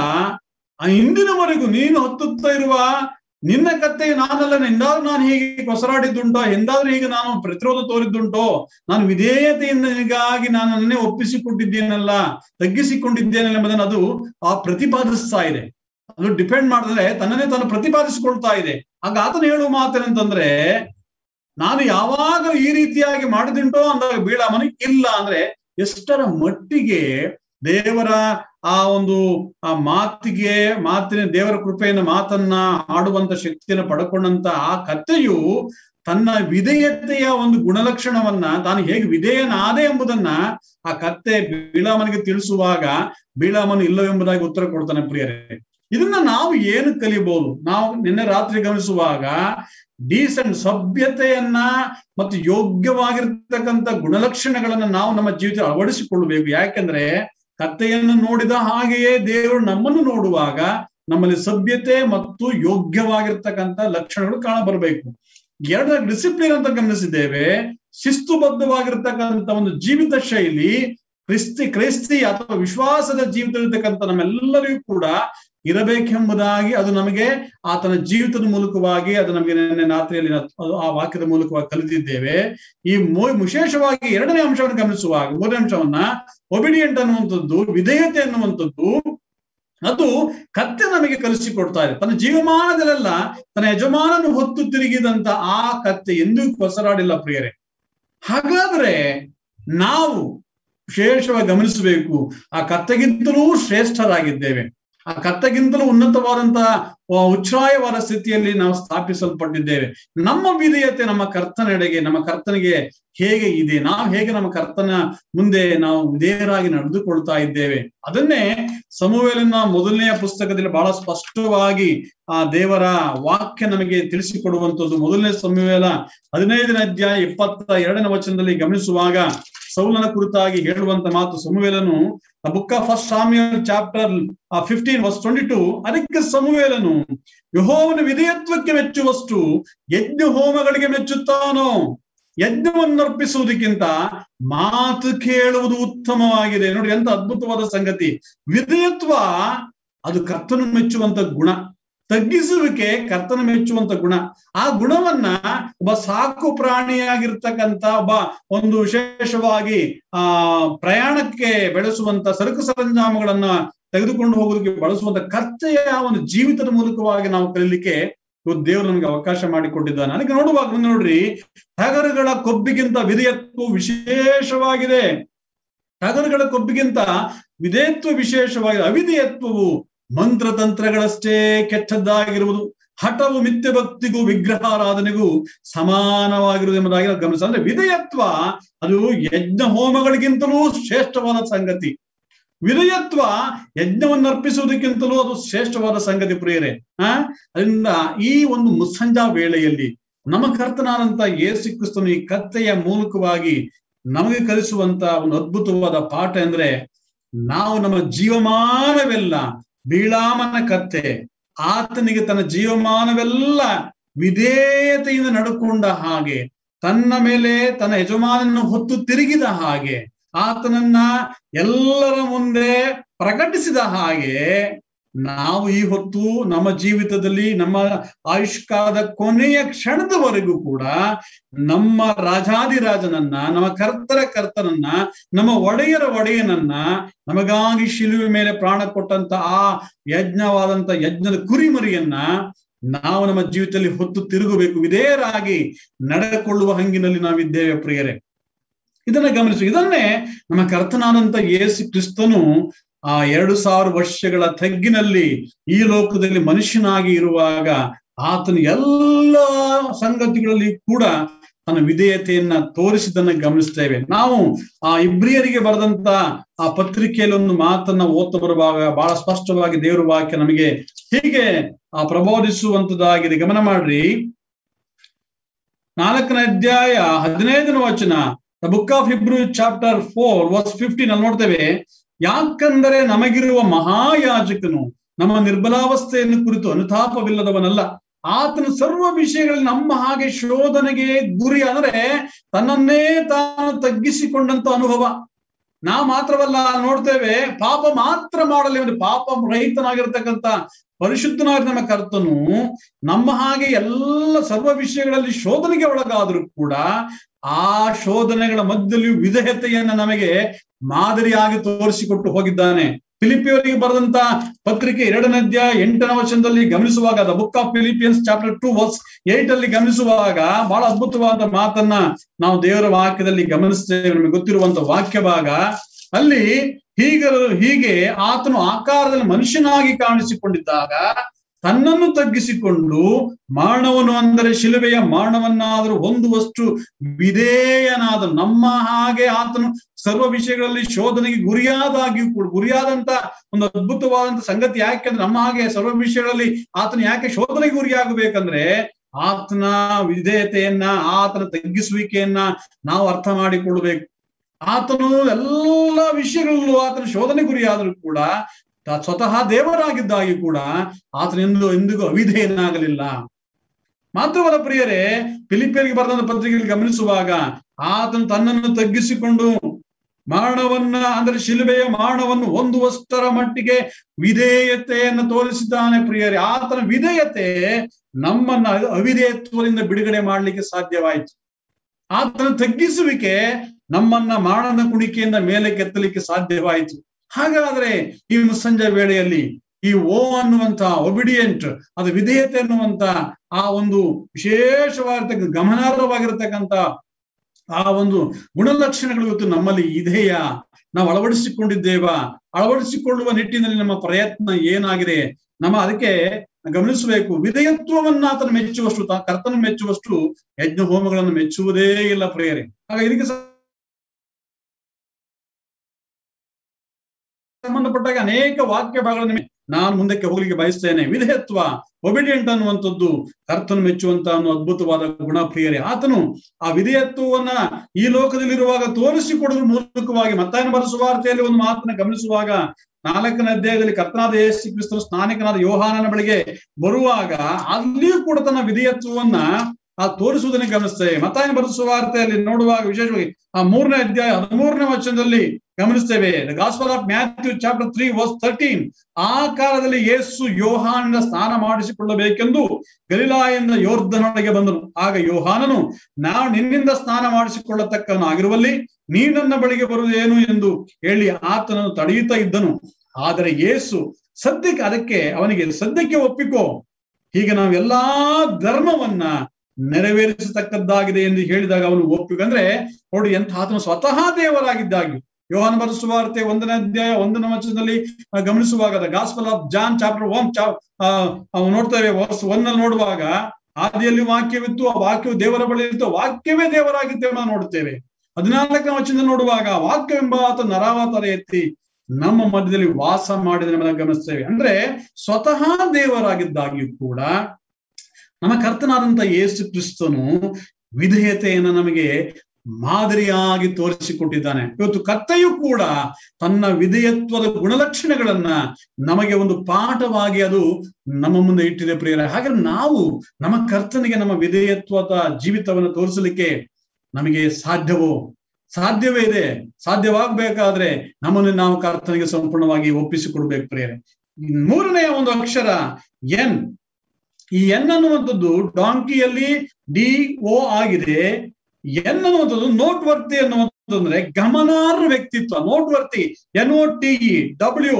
ಆ ಹಿಂದಿನವರೆಗೂ ನೀನು ಹತ್ತುತ್ತಾ ಇರುವ ನಿನ್ನ ಕತ್ತೆಯು ನಾನಲ್ಲ, ಎಂದಾದ್ರೂ ನಾನು ಹೀಗೆ ಕೊಸರಾಡಿದ್ದುಂಟೋ, ಎಂದಾದ್ರೂ ಹೀಗೆ ನಾನು ಪ್ರತಿರೋಧ ತೋರಿದ್ದುಂಟೋ, ನಾನು ವಿಧೇಯತೆಯಿಂದ ನಿನಗಾಗಿ ನಾನು ನನ್ನೇ ಒಪ್ಪಿಸಿಕೊಂಡಿದ್ದೇನಲ್ಲ, ತಗ್ಗಿಸಿಕೊಂಡಿದ್ದೇನಲ್ಲ ಎಂಬುದನ್ನು ಅದು ಆ ಪ್ರತಿಪಾದಿಸ್ತಾ ಇದೆ. ಅದು ಡಿಪೆಂಡ್ ಮಾಡಿದ್ರೆ ತನ್ನನ್ನೇ ತಾನು ಪ್ರತಿಪಾದಿಸಿಕೊಳ್ತಾ ಇದೆ. ಆಗ ಆತನು ಹೇಳುವ ಮಾತೇನಂತಂದ್ರೆ, ನಾನು ಯಾವಾಗ ಈ ರೀತಿಯಾಗಿ ಮಾಡಿದುಂಟೋ ಅಂದಾಗ ಬಿಳಾಮನು ಇಲ್ಲ ಅಂದ್ರೆ ಎಷ್ಟರ ಮಟ್ಟಿಗೆ ದೇವರ ಆ ಒಂದು ಆ ಮಾತಿಗೆ ಮಾತಿನ ದೇವರ ಕೃಪೆಯನ್ನು ಮಾತನ್ನ ಆಡುವಂತ ಶಕ್ತಿಯನ್ನು ಪಡ್ಕೊಂಡಂತ ಆ ಕತ್ತೆಯು ತನ್ನ ವಿಧೇಯತೆಯ ಒಂದು ಗುಣಲಕ್ಷಣವನ್ನ ತಾನು ಹೇಗೆ ವಿಧೇಯನಾದೆ ಎಂಬುದನ್ನ ಆ ಕತ್ತೆ ಬಿಳಾಮನಿಗೆ ತಿಳಿಸುವಾಗ ಬಿಳಾಮನು ಇಲ್ಲವೆಂಬುದಾಗಿ ಉತ್ತರ ಕೊಡ್ತಾನೆ. ಪ್ರಿಯರೇ, ಇದನ್ನ ನಾವು ಏನು ಕಲಿಬಹುದು? ನಾವು ನಿನ್ನೆ ರಾತ್ರಿ ಗಮನಿಸುವಾಗ ಡೀಸೆಂಟ್ ಸಭ್ಯತೆಯನ್ನ ಮತ್ತು ಯೋಗ್ಯವಾಗಿರ್ತಕ್ಕಂಥ ಗುಣಲಕ್ಷಣಗಳನ್ನ ನಾವು ನಮ್ಮ ಜೀವಿತ ಅಳವಡಿಸಿಕೊಳ್ಳಬೇಕು. ಯಾಕೆಂದ್ರೆ ಕತ್ತೆಯನ್ನು ನೋಡಿದ ಹಾಗೆಯೇ ದೇವರು ನಮ್ಮನ್ನು ನೋಡುವಾಗ ನಮ್ಮಲ್ಲಿ ಸಭ್ಯತೆ ಮತ್ತು ಯೋಗ್ಯವಾಗಿರ್ತಕ್ಕಂಥ ಲಕ್ಷಣಗಳು ಕಾಣ ಬರಬೇಕು. ಎರಡರ ಡಿಸಿಪ್ಲಿನ್ ಅಂತ ಗಮನಿಸಿದ್ದೇವೆ. ಶಿಸ್ತುಬದ್ಧವಾಗಿರ್ತಕ್ಕಂಥ ಒಂದು ಜೀವಿತ ಶೈಲಿ ಕ್ರಿಸ್ತಿ ಕ್ರೈಸ್ತಿ ಅಥವಾ ವಿಶ್ವಾಸದ ಜೀವಿತ ಇರತಕ್ಕಂಥ ನಮ್ಮೆಲ್ಲರಿಗೂ ಕೂಡ ಇರಬೇಕೆಂಬುದಾಗಿ ಅದು ನಮಗೆ ಆತನ ಜೀವಿತದ ಮೂಲಕವಾಗಿ ಅದು ನಮಗೆ ನಿನ್ನೆ ರಾತ್ರಿಯಲ್ಲಿ ಆ ವಾಕ್ಯದ ಮೂಲಕವಾಗಿ ಕಲಿತಿದ್ದೇವೆ. ಈ ವಿಶೇಷವಾಗಿ ಎರಡನೇ ಅಂಶವನ್ನು ಗಮನಿಸುವಾಗ ಮೂರನೇ ಅಂಶವನ್ನ ಒಬಿಡಿಯಂಟ್ ಅನ್ನುವಂಥದ್ದು, ವಿಧೇಯತೆ ಅನ್ನುವಂಥದ್ದು, ಅದು ಕತ್ತೆ ನಮಗೆ ಕಲಿಸಿಕೊಡ್ತಾ ಇದೆ. ತನ್ನ ಜೀವಮಾನದಲ್ಲೆಲ್ಲ ತನ್ನ ಯಜಮಾನನು ಹೊತ್ತು ತಿರುಗಿದಂತ ಆ ಕತ್ತೆ ಎಂದೂ ಕೊಸರಾಡಿಲ್ಲ ಪ್ರಿಯರೇ. ಹಾಗಾದ್ರೆ ನಾವು ವಿಶೇಷವಾಗಿ ಗಮನಿಸಬೇಕು, ಆ ಕತ್ತೆಗಿಂತಲೂ ಶ್ರೇಷ್ಠರಾಗಿದ್ದೇವೆ. ಆ ಕತ್ತೆಗಿಂತಲೂ ಉನ್ನತವಾದಂತಹ ಉಚ್ಛ್ರಾಯವಾದ ಸ್ಥಿತಿಯಲ್ಲಿ ನಾವು ಸ್ಥಾಪಿಸಲ್ಪಟ್ಟಿದ್ದೇವೆ. ನಮ್ಮ ವಿಧೇಯತೆ ನಮ್ಮ ಕರ್ತನೆಡೆಗೆ, ನಮ್ಮ ಕರ್ತನಿಗೆ ಹೇಗೆ ಇದೆ, ನಾವು ಹೇಗೆ ನಮ್ಮ ಕರ್ತನ ಮುಂದೆ ನಾವು ವಿಧೇಯರಾಗಿ ನಡೆದುಕೊಳ್ತಾ ಇದ್ದೇವೆ. ಅದನ್ನೇ ಸಮುವೇಲನ ಮೊದಲನೆಯ ಪುಸ್ತಕದಲ್ಲಿ ಬಹಳ ಸ್ಪಷ್ಟವಾಗಿ ಆ ದೇವರ ವಾಕ್ಯ ನಮಗೆ ತಿಳಿಸಿಕೊಡುವಂಥದ್ದು. ಮೊದಲನೇ ಸಮುವೇಲ ಹದಿನೈದನೇ ಅಧ್ಯಾಯ ಇಪ್ಪತ್ತ ಎರಡನೇ ವಚನದಲ್ಲಿ ಗಮನಿಸುವಾಗ ಸೌಲನ ಕುರಿತಾಗಿ ಹೇಳುವಂತ ಮಾತು, ಸಮುವೇಲನು book of first Samuel chapter fifteen verse twenty two, ಅದಕ್ಕೆ ಸಮುವೇಲನು ಯೆಹೋವನ ವಿಧೇಯತ್ವಕ್ಕೆ ಮೆಚ್ಚುವಷ್ಟು ಯಜ್ಞ ಹೋಮಗಳಿಗೆ ಮೆಚ್ಚುತ್ತಾನೋ, ಯಜ್ಞವನ್ನು ಅರ್ಪಿಸುವುದಕ್ಕಿಂತ ಮಾತು ಕೇಳುವುದು ಉತ್ತಮವಾಗಿದೆ. ನೋಡಿ ಎಂತ ಅದ್ಭುತವಾದ ಸಂಗತಿ. ವಿಧೇಯತ್ವ ಅದು ಕರ್ತನು ಮೆಚ್ಚುವಂತ ಗುಣ, ತಗ್ಗಿಸುವಿಕೆ ಕರ್ತನ ಮೆಚ್ಚುವಂತ ಗುಣ. ಆ ಗುಣವನ್ನ ಒಬ್ಬ ಸಾಕು ಪ್ರಾಣಿಯಾಗಿರ್ತಕ್ಕಂಥ ಒಬ್ಬ ಒಂದು ವಿಶೇಷವಾಗಿ ಆ ಪ್ರಯಾಣಕ್ಕೆ ಬೆಳೆಸುವಂತ ಸರಕು ಸರಂಜಾಮಗಳನ್ನ ತೆಗೆದುಕೊಂಡು ಹೋಗೋದಕ್ಕೆ ಬಳಸುವಂತ ಕತ್ತೆಯ ಒಂದು ಜೀವಿತದ ಮೂಲಕವಾಗಿ ನಾವು ಕಲಿಲಿಕ್ಕೆ ದೇವರು ನಮ್ಗೆ ಅವಕಾಶ ಮಾಡಿಕೊಟ್ಟಿದ್ದಾನೆ. ಅದಕ್ಕೆ ನೋಡುವಾಗ ನೋಡ್ರಿ, ಟಗರುಗಳ ಕೊಬ್ಬಿಗಿಂತ ವಿಧೇಯತ್ವ ವಿಶೇಷವಾಗಿದೆ. ಟಗರುಗಳ ಕೊಬ್ಬಿಗಿಂತ ವಿಧೇಯತ್ವ ವಿಶೇಷವಾಗಿದೆ. ಅವಿಧೇಯತ್ವವು ಮಂತ್ರತಂತ್ರಗಳಷ್ಟೇ ಕೆಟ್ಟದ್ದಾಗಿರುವುದು, ಹಠವು ಮಿಥ್ಯ ಭಕ್ತಿಗೂ ವಿಗ್ರಹಾರಾಧನೆಗೂ ಸಮಾನವಾಗಿರುವುದು ಎಂಬುದಾಗಿ ನಾವು ಗಮನಿಸ. ಅಂದ್ರೆ ವಿಧೇಯತ್ವ ಅದು ಯಜ್ಞ ಹೋಮಗಳಿಗಿಂತಲೂ ಶ್ರೇಷ್ಠವಾದ ಸಂಗತಿ. ವಿಧೇಯತ್ವ ಯಜ್ಞವನ್ನು ಅರ್ಪಿಸುವುದಕ್ಕಿಂತಲೂ ಅದು ಶ್ರೇಷ್ಠವಾದ ಸಂಗತಿ ಪ್ರಿಯರೇ. ಆ ಅದರಿಂದ ಈ ಒಂದು ಮುಸ್ಸಂಜಾ ವೇಳೆಯಲ್ಲಿ ನಮ್ಮ ಕರ್ತನಾದಂತ ಯೇಸು ಕ್ರಿಸ್ತನು ಈ ಕತ್ತೆಯ ಮೂಲಕವಾಗಿ ನಮಗೆ ಕಲಿಸುವಂತ ಒಂದು ಅದ್ಭುತವಾದ ಪಾಠ ಅಂದ್ರೆ, ನಾವು ನಮ್ಮ ಜೀವಮಾನವೆಲ್ಲ ಬಿಳಾಮನ ಕತ್ತೆ ಆತನಿಗೆ ತನ್ನ ಜೀವಮಾನವೆಲ್ಲ ವಿಧೇಯತೆಯಿಂದ ನಡ್ಕೊಂಡ ಹಾಗೆ, ತನ್ನ ಮೇಲೆ ತನ್ನ ಯಜಮಾನನ್ನು ಹೊತ್ತು ತಿರುಗಿದ ಹಾಗೆ, ಆತನನ್ನ ಎಲ್ಲರ ಮುಂದೆ ಪ್ರಕಟಿಸಿದ ಹಾಗೆ ನಾವು ಈ ಹೊತ್ತು ನಮ್ಮ ಜೀವಿತದಲ್ಲಿ ನಮ್ಮ ಆಯುಷ್ಕಾಲದ ಕೊನೆಯ ಕ್ಷಣದವರೆಗೂ ಕೂಡ ನಮ್ಮ ರಾಜಾದಿರಾಜನನ್ನ, ನಮ್ಮ ಕರ್ತರ ಕರ್ತನನ್ನ, ನಮ್ಮ ಒಡೆಯರ ಒಡೆಯನನ್ನ, ನಮಗಾಗಿ ಶಿಲುವೆ ಮೇಲೆ ಪ್ರಾಣ ಕೊಟ್ಟಂತ ಆ ಯಜ್ಞವಾದಂತ ಯಜ್ಞದ ಕುರಿಮರಿಯನ್ನ ನಾವು ನಮ್ಮ ಜೀವಿತದಲ್ಲಿ ಹೊತ್ತು ತಿರುಗಬೇಕು. ವಿಧೇಯರಾಗಿ ನಡೆಕೊಳ್ಳುವ ಹಂಗಿನಲ್ಲಿ ನಾವಿದ್ದೇವೆ ಪ್ರಿಯರೇ. ಇದನ್ನ ಗಮನಿಸು. ಇದನ್ನೇ ನಮ್ಮ ಕರ್ತನಾದಂತ ಯೇಸು ಕ್ರಿಸ್ತನು ಆ ಎರಡು ಸಾವಿರ ವರ್ಷಗಳ ತಗ್ಗಿನಲ್ಲಿ ಈ ಲೋಕದಲ್ಲಿ ಮನುಷ್ಯನಾಗಿ ಇರುವಾಗ ಆತನು ಎಲ್ಲ ಸಂಗತಿಗಳಲ್ಲಿ ಕೂಡ ತನ್ನ ವಿಧೇಯತೆಯನ್ನ ತೋರಿಸಿದ್ದನ್ನ ಗಮನಿಸ್ತೇವೆ. ನಾವು ಆ ಇಬ್ರಿಯರಿಗೆ ಬರೆದಂತ ಆ ಪತ್ರಿಕೆಯಲ್ಲಿ ಒಂದು ಮಾತನ್ನ ಓದ್ತಾ ಬರುವಾಗ ಬಹಳ ಸ್ಪಷ್ಟವಾಗಿ ದೇವರ ವಾಕ್ಯ ನಮಗೆ ಹೀಗೆ ಆ ಪ್ರಬೋಧಿಸುವಂತದ್ದಾಗಿದೆ. ಗಮನ ಮಾಡ್ರಿ, ನಾಲ್ಕನೇ ಅಧ್ಯಾಯ ಹದಿನೈದನೇ ವಚನ, the book of Hebrew chapter four verse fifteen ಅಲ್ಲಿ ನೋಡ್ತೇವೆ. ಯಾಕಂದರೆ ನಮಗಿರುವ ಮಹಾಯಾಜಕನು ನಮ್ಮ ನಿರ್ಬಲಾವಸ್ಥೆಯನ್ನು ಕುರಿತು ಅನುತಾಪವಿಲ್ಲದವನಲ್ಲ, ಆತನು ಸರ್ವ ವಿಷಯಗಳಲ್ಲಿ ನಮ್ಮ ಹಾಗೆ ಶೋಧನೆಗೆ ಗುರಿ, ಅಂದ್ರೆ ತನ್ನನ್ನೇ ತಾನು ತಗ್ಗಿಸಿಕೊಂಡಂತ ಅನುಭವ. ನಾ ಮಾತ್ರವಲ್ಲ, ನೋಡ್ತೇವೆ ಪಾಪ ಮಾತ್ರ ಮಾಡಲಿ, ಒಂದು ಪಾಪ ರಹಿತನಾಗಿರ್ತಕ್ಕಂಥ ಪರಿಶುದ್ಧನಾಗಿ ನಮ್ಮ ಕರ್ತನು ನಮ್ಮ ಹಾಗೆ ಎಲ್ಲ ಸರ್ವ ವಿಷಯಗಳಲ್ಲಿ ಶೋಧನೆಗೆ ಒಳಗಾದರೂ ಕೂಡ ಆ ಶೋಧನೆಗಳ ಮಧ್ಯದಲ್ಲಿಯೂ ವಿಧೇಯತೆಯನ್ನ ನಮಗೆ ಮಾದರಿಯಾಗಿ ತೋರಿಸಿಕೊಟ್ಟು ಹೋಗಿದ್ದಾನೆ. ಫಿಲಿಪಿಯವರಿಗೆ ಬರೆದಂತ ಪತ್ರಿಕೆ ಎರಡನೇ ಅಧ್ಯಾಯ ಎಂಟನೇ ವಚನದಲ್ಲಿ ಗಮನಿಸುವಾಗ, the book of Philippians chapter two verse eight ಅಲ್ಲಿ ಗಮನಿಸುವಾಗ ಬಹಳ ಅದ್ಭುತವಾದ ಮಾತನ್ನ ನಾವು ದೇವರ ವಾಕ್ಯದಲ್ಲಿ ಗಮನಿಸ್ತೇವೆ. ನಮಗೆ ಗೊತ್ತಿರುವಂತ ವಾಕ್ಯ ಭಾಗ ಅಲ್ಲಿ ಹೀಗ ಹೀಗೆ ಆತನು ಆಕಾರದಲ್ಲಿ ಮನುಷ್ಯನಾಗಿ ಕಾಣಿಸಿಕೊಂಡಿದ್ದಾಗ ತನ್ನನ್ನು ತಗ್ಗಿಸಿಕೊಂಡು ಮರಣವನ್ನು, ಅಂದರೆ ಶಿಲುಬೆಯ ಮರಣವನ್ನಾದರೂ ಹೊಂದುವಷ್ಟು ವಿಧೇಯನಾದ, ನಮ್ಮ ಹಾಗೆ ಆತನು ಸರ್ವ ವಿಷಯಗಳಲ್ಲಿ ಶೋಧನೆಗೆ ಗುರಿಯಾದಾಗಿಯೂ ಕೂಡ ಗುರಿಯಾದಂತ ಒಂದು ಅದ್ಭುತವಾದಂತ ಸಂಗತಿ. ಯಾಕೆಂದ್ರೆ ನಮ್ಮ ಹಾಗೆ ಸರ್ವ ವಿಷಯಗಳಲ್ಲಿ ಆತನು ಯಾಕೆ ಶೋಧನೆಗೆ ಗುರಿಯಾಗಬೇಕಂದ್ರೆ ಆತನ ವಿಧೇಯತೆಯನ್ನ, ಆತನ ತಗ್ಗಿಸುವಿಕೆಯನ್ನ ನಾವು ಅರ್ಥ ಮಾಡಿಕೊಳ್ಬೇಕು. ಆತನು ಎಲ್ಲ ವಿಷಯಗಳಲ್ಲೂ ಆತನ ಶೋಧನೆ ಗುರಿಯಾದರೂ ಕೂಡ ಸ್ವತಃ ದೇವರಾಗಿದ್ದಾಗಿ ಕೂಡ ಆತನೆಂದು ಎಂದಿಗೂ ಅವಿಧೇಯನಾಗಲಿಲ್ಲ. ಮಾತ್ರವಲ್ಲ ಪ್ರಿಯರೇ, ಫಿಲಿಪಿಯರಿಗೆ ಬರೆದ ಪತ್ರಿಕೆಯಲ್ಲಿ ಗಮನಿಸುವಾಗ ಆತನು ತನ್ನನ್ನು ತಗ್ಗಿಸಿಕೊಂಡು ಮರಣವನ್ನ, ಅಂದ್ರೆ ಶಿಲುಬೆಯ ಮರಣವನ್ನು ಹೊಂದುವಷ್ಟರ ಮಟ್ಟಿಗೆ ವಿಧೇಯತೆಯನ್ನು ತೋರಿಸಿದ್ದಾನೆ. ಪ್ರಿಯರೇ, ಆತನ ವಿಧೇಯತೆ ನಮ್ಮನ್ನ ಅವಿಧೇಯತ್ವದಿಂದ ಬಿಡುಗಡೆ ಮಾಡ್ಲಿಕ್ಕೆ ಸಾಧ್ಯವಾಯಿತು. ಆತನ ತಗ್ಗಿಸುವಿಕೆ ನಮ್ಮನ್ನ ಮರಣದ ಕುಣಿಕೆಯಿಂದ ಮೇಲೆ ಕೆತ್ತಲಿಕ್ಕೆ ಸಾಧ್ಯವಾಯಿತು. ಹಾಗಾದ್ರೆ ಈ ಮುಸ್ಸಂಜೆ ವೇಳೆಯಲ್ಲಿ ಈ ಓ ಅನ್ನುವಂತ ಒಬಿಡಿಯಂಟ್, ಅದು ವಿಧೇಯತೆ ಅನ್ನುವಂತ ಆ ಒಂದು ವಿಶೇಷವಾಗಿರ್ತಕ್ಕ ಗಮನಾರ್ಹವಾಗಿರ್ತಕ್ಕಂಥ ಆ ಒಂದು ಗುಣಲಕ್ಷಣಗಳು ಇವತ್ತು ನಮ್ಮಲ್ಲಿ ಇದೆಯಾ? ನಾವು ಅಳವಡಿಸಿಕೊಂಡಿದ್ದೇವಾ? ಅಳವಡಿಸಿಕೊಳ್ಳುವ ನಿಟ್ಟಿನಲ್ಲಿ ನಮ್ಮ ಪ್ರಯತ್ನ ಏನಾಗಿದೆ? ನಮ್ಮ ಅದಕ್ಕೆ ಗಮನಿಸಬೇಕು. ವಿಧೇಯತ್ವವನ್ನ ಆತನ ಮೆಚ್ಚುವಷ್ಟು, ಕರ್ತನ ಮೆಚ್ಚುವಷ್ಟು ಯಜ್ಞ ಹೋಮಗಳನ್ನು ಮೆಚ್ಚುವುದೇ ಇಲ್ಲ ಪ್ರಿಯರೇ. ಆಗ ಇದಕ್ಕೆ ಸಂಬಂಧಪಟ್ಟಾಗ ಅನೇಕ ವಾಕ್ಯ ಭಾಗಗಳನ್ನು ನಾನು ಮುಂದಕ್ಕೆ ಹೋಗ್ಲಿಕ್ಕೆ ಬಯಸ್ತೇನೆ. ವಿಧೇಯತ್ವ, ಒಬಿಡಿಯಂಟ್ ಅನ್ನುವಂಥದ್ದು ಕರ್ತನು ಮೆಚ್ಚುವಂತ ಅನ್ನೋ ಅದ್ಭುತವಾದ ಗುಣ ಪ್ರಿಯರೇ. ಆತನು ಆ ವಿಧೇಯತ್ವವನ್ನ ಈ ಲೋಕದಲ್ಲಿರುವಾಗ ತೋರಿಸಿಕೊಡುವ ಮೂಲಕವಾಗಿ ಮತ್ತಾಯನ ಬರೆದ ಸುವಾರ್ತೆಯಲ್ಲಿ ಒಂದು ಮಾತನ್ನ ಗಮನಿಸುವಾಗ, ನಾಲ್ಕನೇ ಅಧ್ಯಾಯದಲ್ಲಿ ಕರ್ತನಾದ ಯೇಸು ಕ್ರಿಸ್ತನು ಸ್ನಾನಿಕನಾದ ಯೋಹಾನನ ಬಳಿಗೆ ಬರುವಾಗ ಅಲ್ಲಿಯೂ ಕೂಡ ತನ್ನ ವಿಧೇಯತ್ವವನ್ನ ಆ ತೋರಿಸುವುದನ್ನು ಗಮನಿಸ್ತೇವೆ. ಮತ್ತಾಯನ ಬರೆದ ಸುವಾರ್ತೆಯಲ್ಲಿ ನೋಡುವಾಗ ವಿಶೇಷವಾಗಿ ಆ ಮೂರನೇ ಅಧ್ಯಾಯ ಹದಿಮೂರನೇ ವಚನದಲ್ಲಿ ಗಮನಿಸ್ತೇವೆ. The gospel of Matthew chapter three verse thirteen, ಆ ಕಾಲದಲ್ಲಿ ಯೇಸು ಯೋಹಾನನ ಸ್ನಾನ ಮಾಡಿಸಿಕೊಳ್ಳಬೇಕೆಂದು ಗಲಿಲಾಯದಿಂದ ಯೋರ್ದನೊಳಗೆ ಬಂದನು. ಆಗ ಯೋಹಾನನು, ನಾವು ನಿನ್ನಿಂದ ಸ್ನಾನ ಮಾಡಿಸಿಕೊಳ್ಳತಕ್ಕವನಾಗಿರುವಲ್ಲಿ ನೀ ನನ್ನ ಬಳಿಗೆ ಬರುವುದೇನು ಎಂದು ಹೇಳಿ ಆತನನ್ನು ತಡೆಯುತ್ತಾ ಇದ್ದನು. ಆದರೆ ಯೇಸು ಸದ್ಯಕ್ಕೆ ಅದಕ್ಕೆ ಅವನಿಗೆ ಸದ್ಯಕ್ಕೆ ಒಪ್ಪಿಕೋ, ಹೀಗೆ ನಾವೆಲ್ಲಾ ಧರ್ಮವನ್ನ ನೆರವೇರಿಸತಕ್ಕದ್ದಾಗಿದೆ ಎಂದು ಹೇಳಿದಾಗ ಅವನು ಒಪ್ಪಿಕ. ಅಂದ್ರೆ ನೋಡಿ, ಎಂಥ ಆತನು ಸ್ವತಃ ದೇವರಾಗಿದ್ದಾಗಿ. ಯೋಹಾನ ಬರೆದ ಸುವಾರ್ತೆ ಒಂದನೇ ಅಧ್ಯಾಯ ಒಂದನೇ ವಚನದಲ್ಲಿ ಗಮನಿಸುವಾಗ, the gospel of John chapter one ಚಾ ನೋಡ್ತೇವೆ. ವರ್ಸ್ ಒಂದಲ್ಲಿ ನೋಡುವಾಗ, ಆದಿಯಲ್ಲಿ ವಾಕ್ಯವಿತ್ತು, ಆ ವಾಕ್ಯವು ದೇವರ ಬಳಿ ಇತ್ತು, ವಾಕ್ಯವೇ ದೇವರಾಗಿತ್ತು ನೋಡುತ್ತೇವೆ. ಹದಿನಾಲ್ಕನೇ ವಚನದಲ್ಲಿ ನೋಡುವಾಗ, ವಾಕ್ಯವೆಂಬ ಆತ ನರಾವತಾರ ಎತ್ತಿ ನಮ್ಮ ಮಧ್ಯದಲ್ಲಿ ವಾಸ ಮಾಡಿದ ನಮ್ಮನ್ನ ಗಮನಿಸ್ತೇವೆ. ಅಂದ್ರೆ ಸ್ವತಃ ದೇವರಾಗಿದ್ದಾಗಿಯೂ ಕೂಡ ನಮ್ಮ ಕರ್ತನಾದಂತ ಯೇಸು ಕ್ರಿಸ್ತನು ವಿಧೇಯತೆಯನ್ನು ನಮಗೆ ಮಾದರಿಯಾಗಿ ತೋರಿಸಿಕೊಟ್ಟಿದ್ದಾನೆ. ಇವತ್ತು ಕರ್ತೆಯೂ ಕೂಡ ತನ್ನ ವಿಧೇಯತ್ವದ ಗುಣಲಕ್ಷಣಗಳನ್ನ ನಮಗೆ ಒಂದು ಪಾಠವಾಗಿ ಅದು ನಮ್ಮ ಮುಂದೆ ಇಟ್ಟಿದೆ ಪ್ರಿಯರೇ. ಹಾಗೆ ನಾವು ನಮ್ಮ ಕರ್ತನಿಗೆ ನಮ್ಮ ವಿಧೇಯತ್ವದ ಜೀವಿತವನ್ನು ತೋರಿಸಲಿಕ್ಕೆ ನಮಗೆ ಸಾಧ್ಯವೋ? ಸಾಧ್ಯವೇ ಇದೆ. ಸಾಧ್ಯವಾಗಬೇಕಾದ್ರೆ ನಮ್ಮನ್ನು ನಾವು ಕರ್ತನಿಗೆ ಸಂಪೂರ್ಣವಾಗಿ ಒಪ್ಪಿಸಿಕೊಡ್ಬೇಕು ಪ್ರಿಯರೇ. ಮೂರನೆಯ ಒಂದು ಅಕ್ಷರ ಎನ್. ಈ ಎನ್ ಅನ್ನುವಂಥದ್ದು ಡಾಂಕಿಯಲ್ಲಿ ಡಿ ಓ ಆಗಿದೆ. ಎನ್ ಅನ್ನುವಂಥದ್ದು ನೋಟ್ ವರ್ತಿ ಅನ್ನುವಂಥದ್ದು ಅಂದ್ರೆ ಗಮನಾರ್ಹ ವ್ಯಕ್ತಿತ್ವ. Noteworthy, N O T E W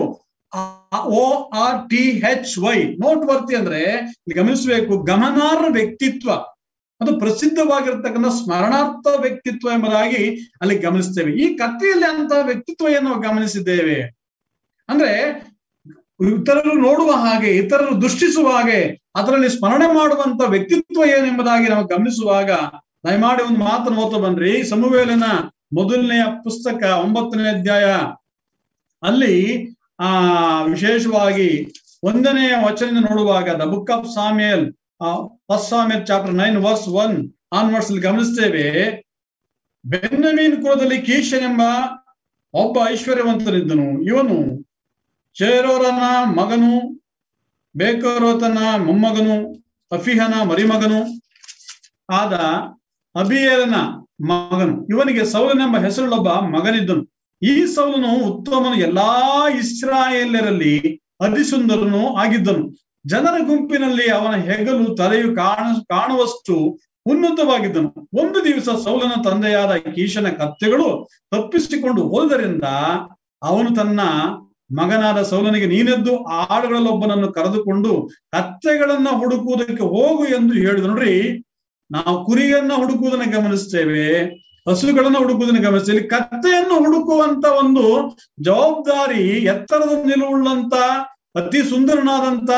O R T H Y. Noteworthy ಅಂದ್ರೆ ಗಮನಿಸಬೇಕು, ಗಮನಾರ್ಹ ವ್ಯಕ್ತಿತ್ವ, ಅದು ಪ್ರಸಿದ್ಧವಾಗಿರ್ತಕ್ಕಂಥ ಸ್ಮರಣಾರ್ಥ ವ್ಯಕ್ತಿತ್ವ ಎಂಬುದಾಗಿ ಅಲ್ಲಿ ಗಮನಿಸ್ತೇವೆ. ಈ ಕಥೆಯಲ್ಲಿ ಅಂತ ವ್ಯಕ್ತಿತ್ವ ಏನು ಗಮನಿಸಿದ್ದೇವೆ ಅಂದ್ರೆ ಇತರರು ನೋಡುವ ಹಾಗೆ, ಇತರರು ದೃಷ್ಟಿಸುವ ಹಾಗೆ ಅದರಲ್ಲಿ ಸ್ಮರಣೆ ಮಾಡುವಂತ ವ್ಯಕ್ತಿತ್ವ ಏನೆಂಬುದಾಗಿ ನಾವು ಗಮನಿಸುವಾಗ ದಯಮಾಡಿ ಒಂದು ಮಾತನ್ನು ಓದ್ತಾ ಬನ್ರಿ. ಸಮುವೇಲನ ಮೊದಲನೆಯ ಪುಸ್ತಕ ಒಂಬತ್ತನೇ ಅಧ್ಯಾಯ ಅಲ್ಲಿ ಆ ವಿಶೇಷವಾಗಿ ಒಂದನೆಯ ವಚನ ನೋಡುವಾಗ the book of Samuel first Samuel chapter nine verse one onwards ಅಲ್ಲಿ ಗಮನಿಸ್ತೇವೆ. ಬೆನ್ಯಮೀನ್ ಕುಲದಲ್ಲಿ ಕೀಷನೆಂಬ ಒಬ್ಬ ಐಶ್ವರ್ಯವಂತನಿದ್ದನು. ಇವನು ಚೇರೋರನ ಮಗನು, ಬೇಕೋರೋತನ ಮೊಮ್ಮಗನು, ಅಫಿಹನ ಮರಿಮಗನು ಆದ ಅಬಿಯೇಲನ ಮಗನು. ಇವನಿಗೆ ಸೌಲನೆಂಬ ಹೆಸರುಳ್ಳೊಬ್ಬ ಮಗನಿದ್ದನು. ಈ ಸೌಲನು ಉತ್ತಮನು, ಎಲ್ಲಾ ಇಸ್ರಾಯೇಲ್ಯರಲ್ಲಿ ಅತಿ ಸುಂದರನು ಆಗಿದ್ದನು. ಜನರ ಗುಂಪಿನಲ್ಲಿ ಅವನ ಹೆಗಲು ತಲೆಯು ಕಾಣ ಕಾಣುವಷ್ಟು ಉನ್ನತವಾಗಿದ್ದನು. ಒಂದು ದಿವಸ ಸೌಲನ ತಂದೆಯಾದ ಕೀಷನ ಕತ್ತೆಗಳು ತಪ್ಪಿಸಿಕೊಂಡು ಹೋದರಿಂದ ಅವನು ತನ್ನ ಮಗನಾದ ಸೌಲನಿಗೆ, ನೀನೆದ್ದು ಆಡುಗಳಲ್ಲೊಬ್ಬನನ್ನು ಕರೆದುಕೊಂಡು ಕತ್ತೆಗಳನ್ನ ಹುಡುಕುವುದಕ್ಕೆ ಹೋಗು ಎಂದು ಹೇಳಿದ. ನೋಡ್ರಿ, ನಾವು ಕುರಿಯನ್ನ ಹುಡುಕುವುದನ್ನ ಗಮನಿಸ್ತೇವೆ, ಹಸುಗಳನ್ನ ಹುಡುಕುವುದನ್ನ ಗಮನಿಸ್ತೇವೆ. ಕತ್ತೆಯನ್ನು ಹುಡುಕುವಂತ ಒಂದು ಜವಾಬ್ದಾರಿ ಎತ್ತರದ ನಿಲುವುಳ್ಳಂತ ಅತಿ ಸುಂದರನಾದಂತ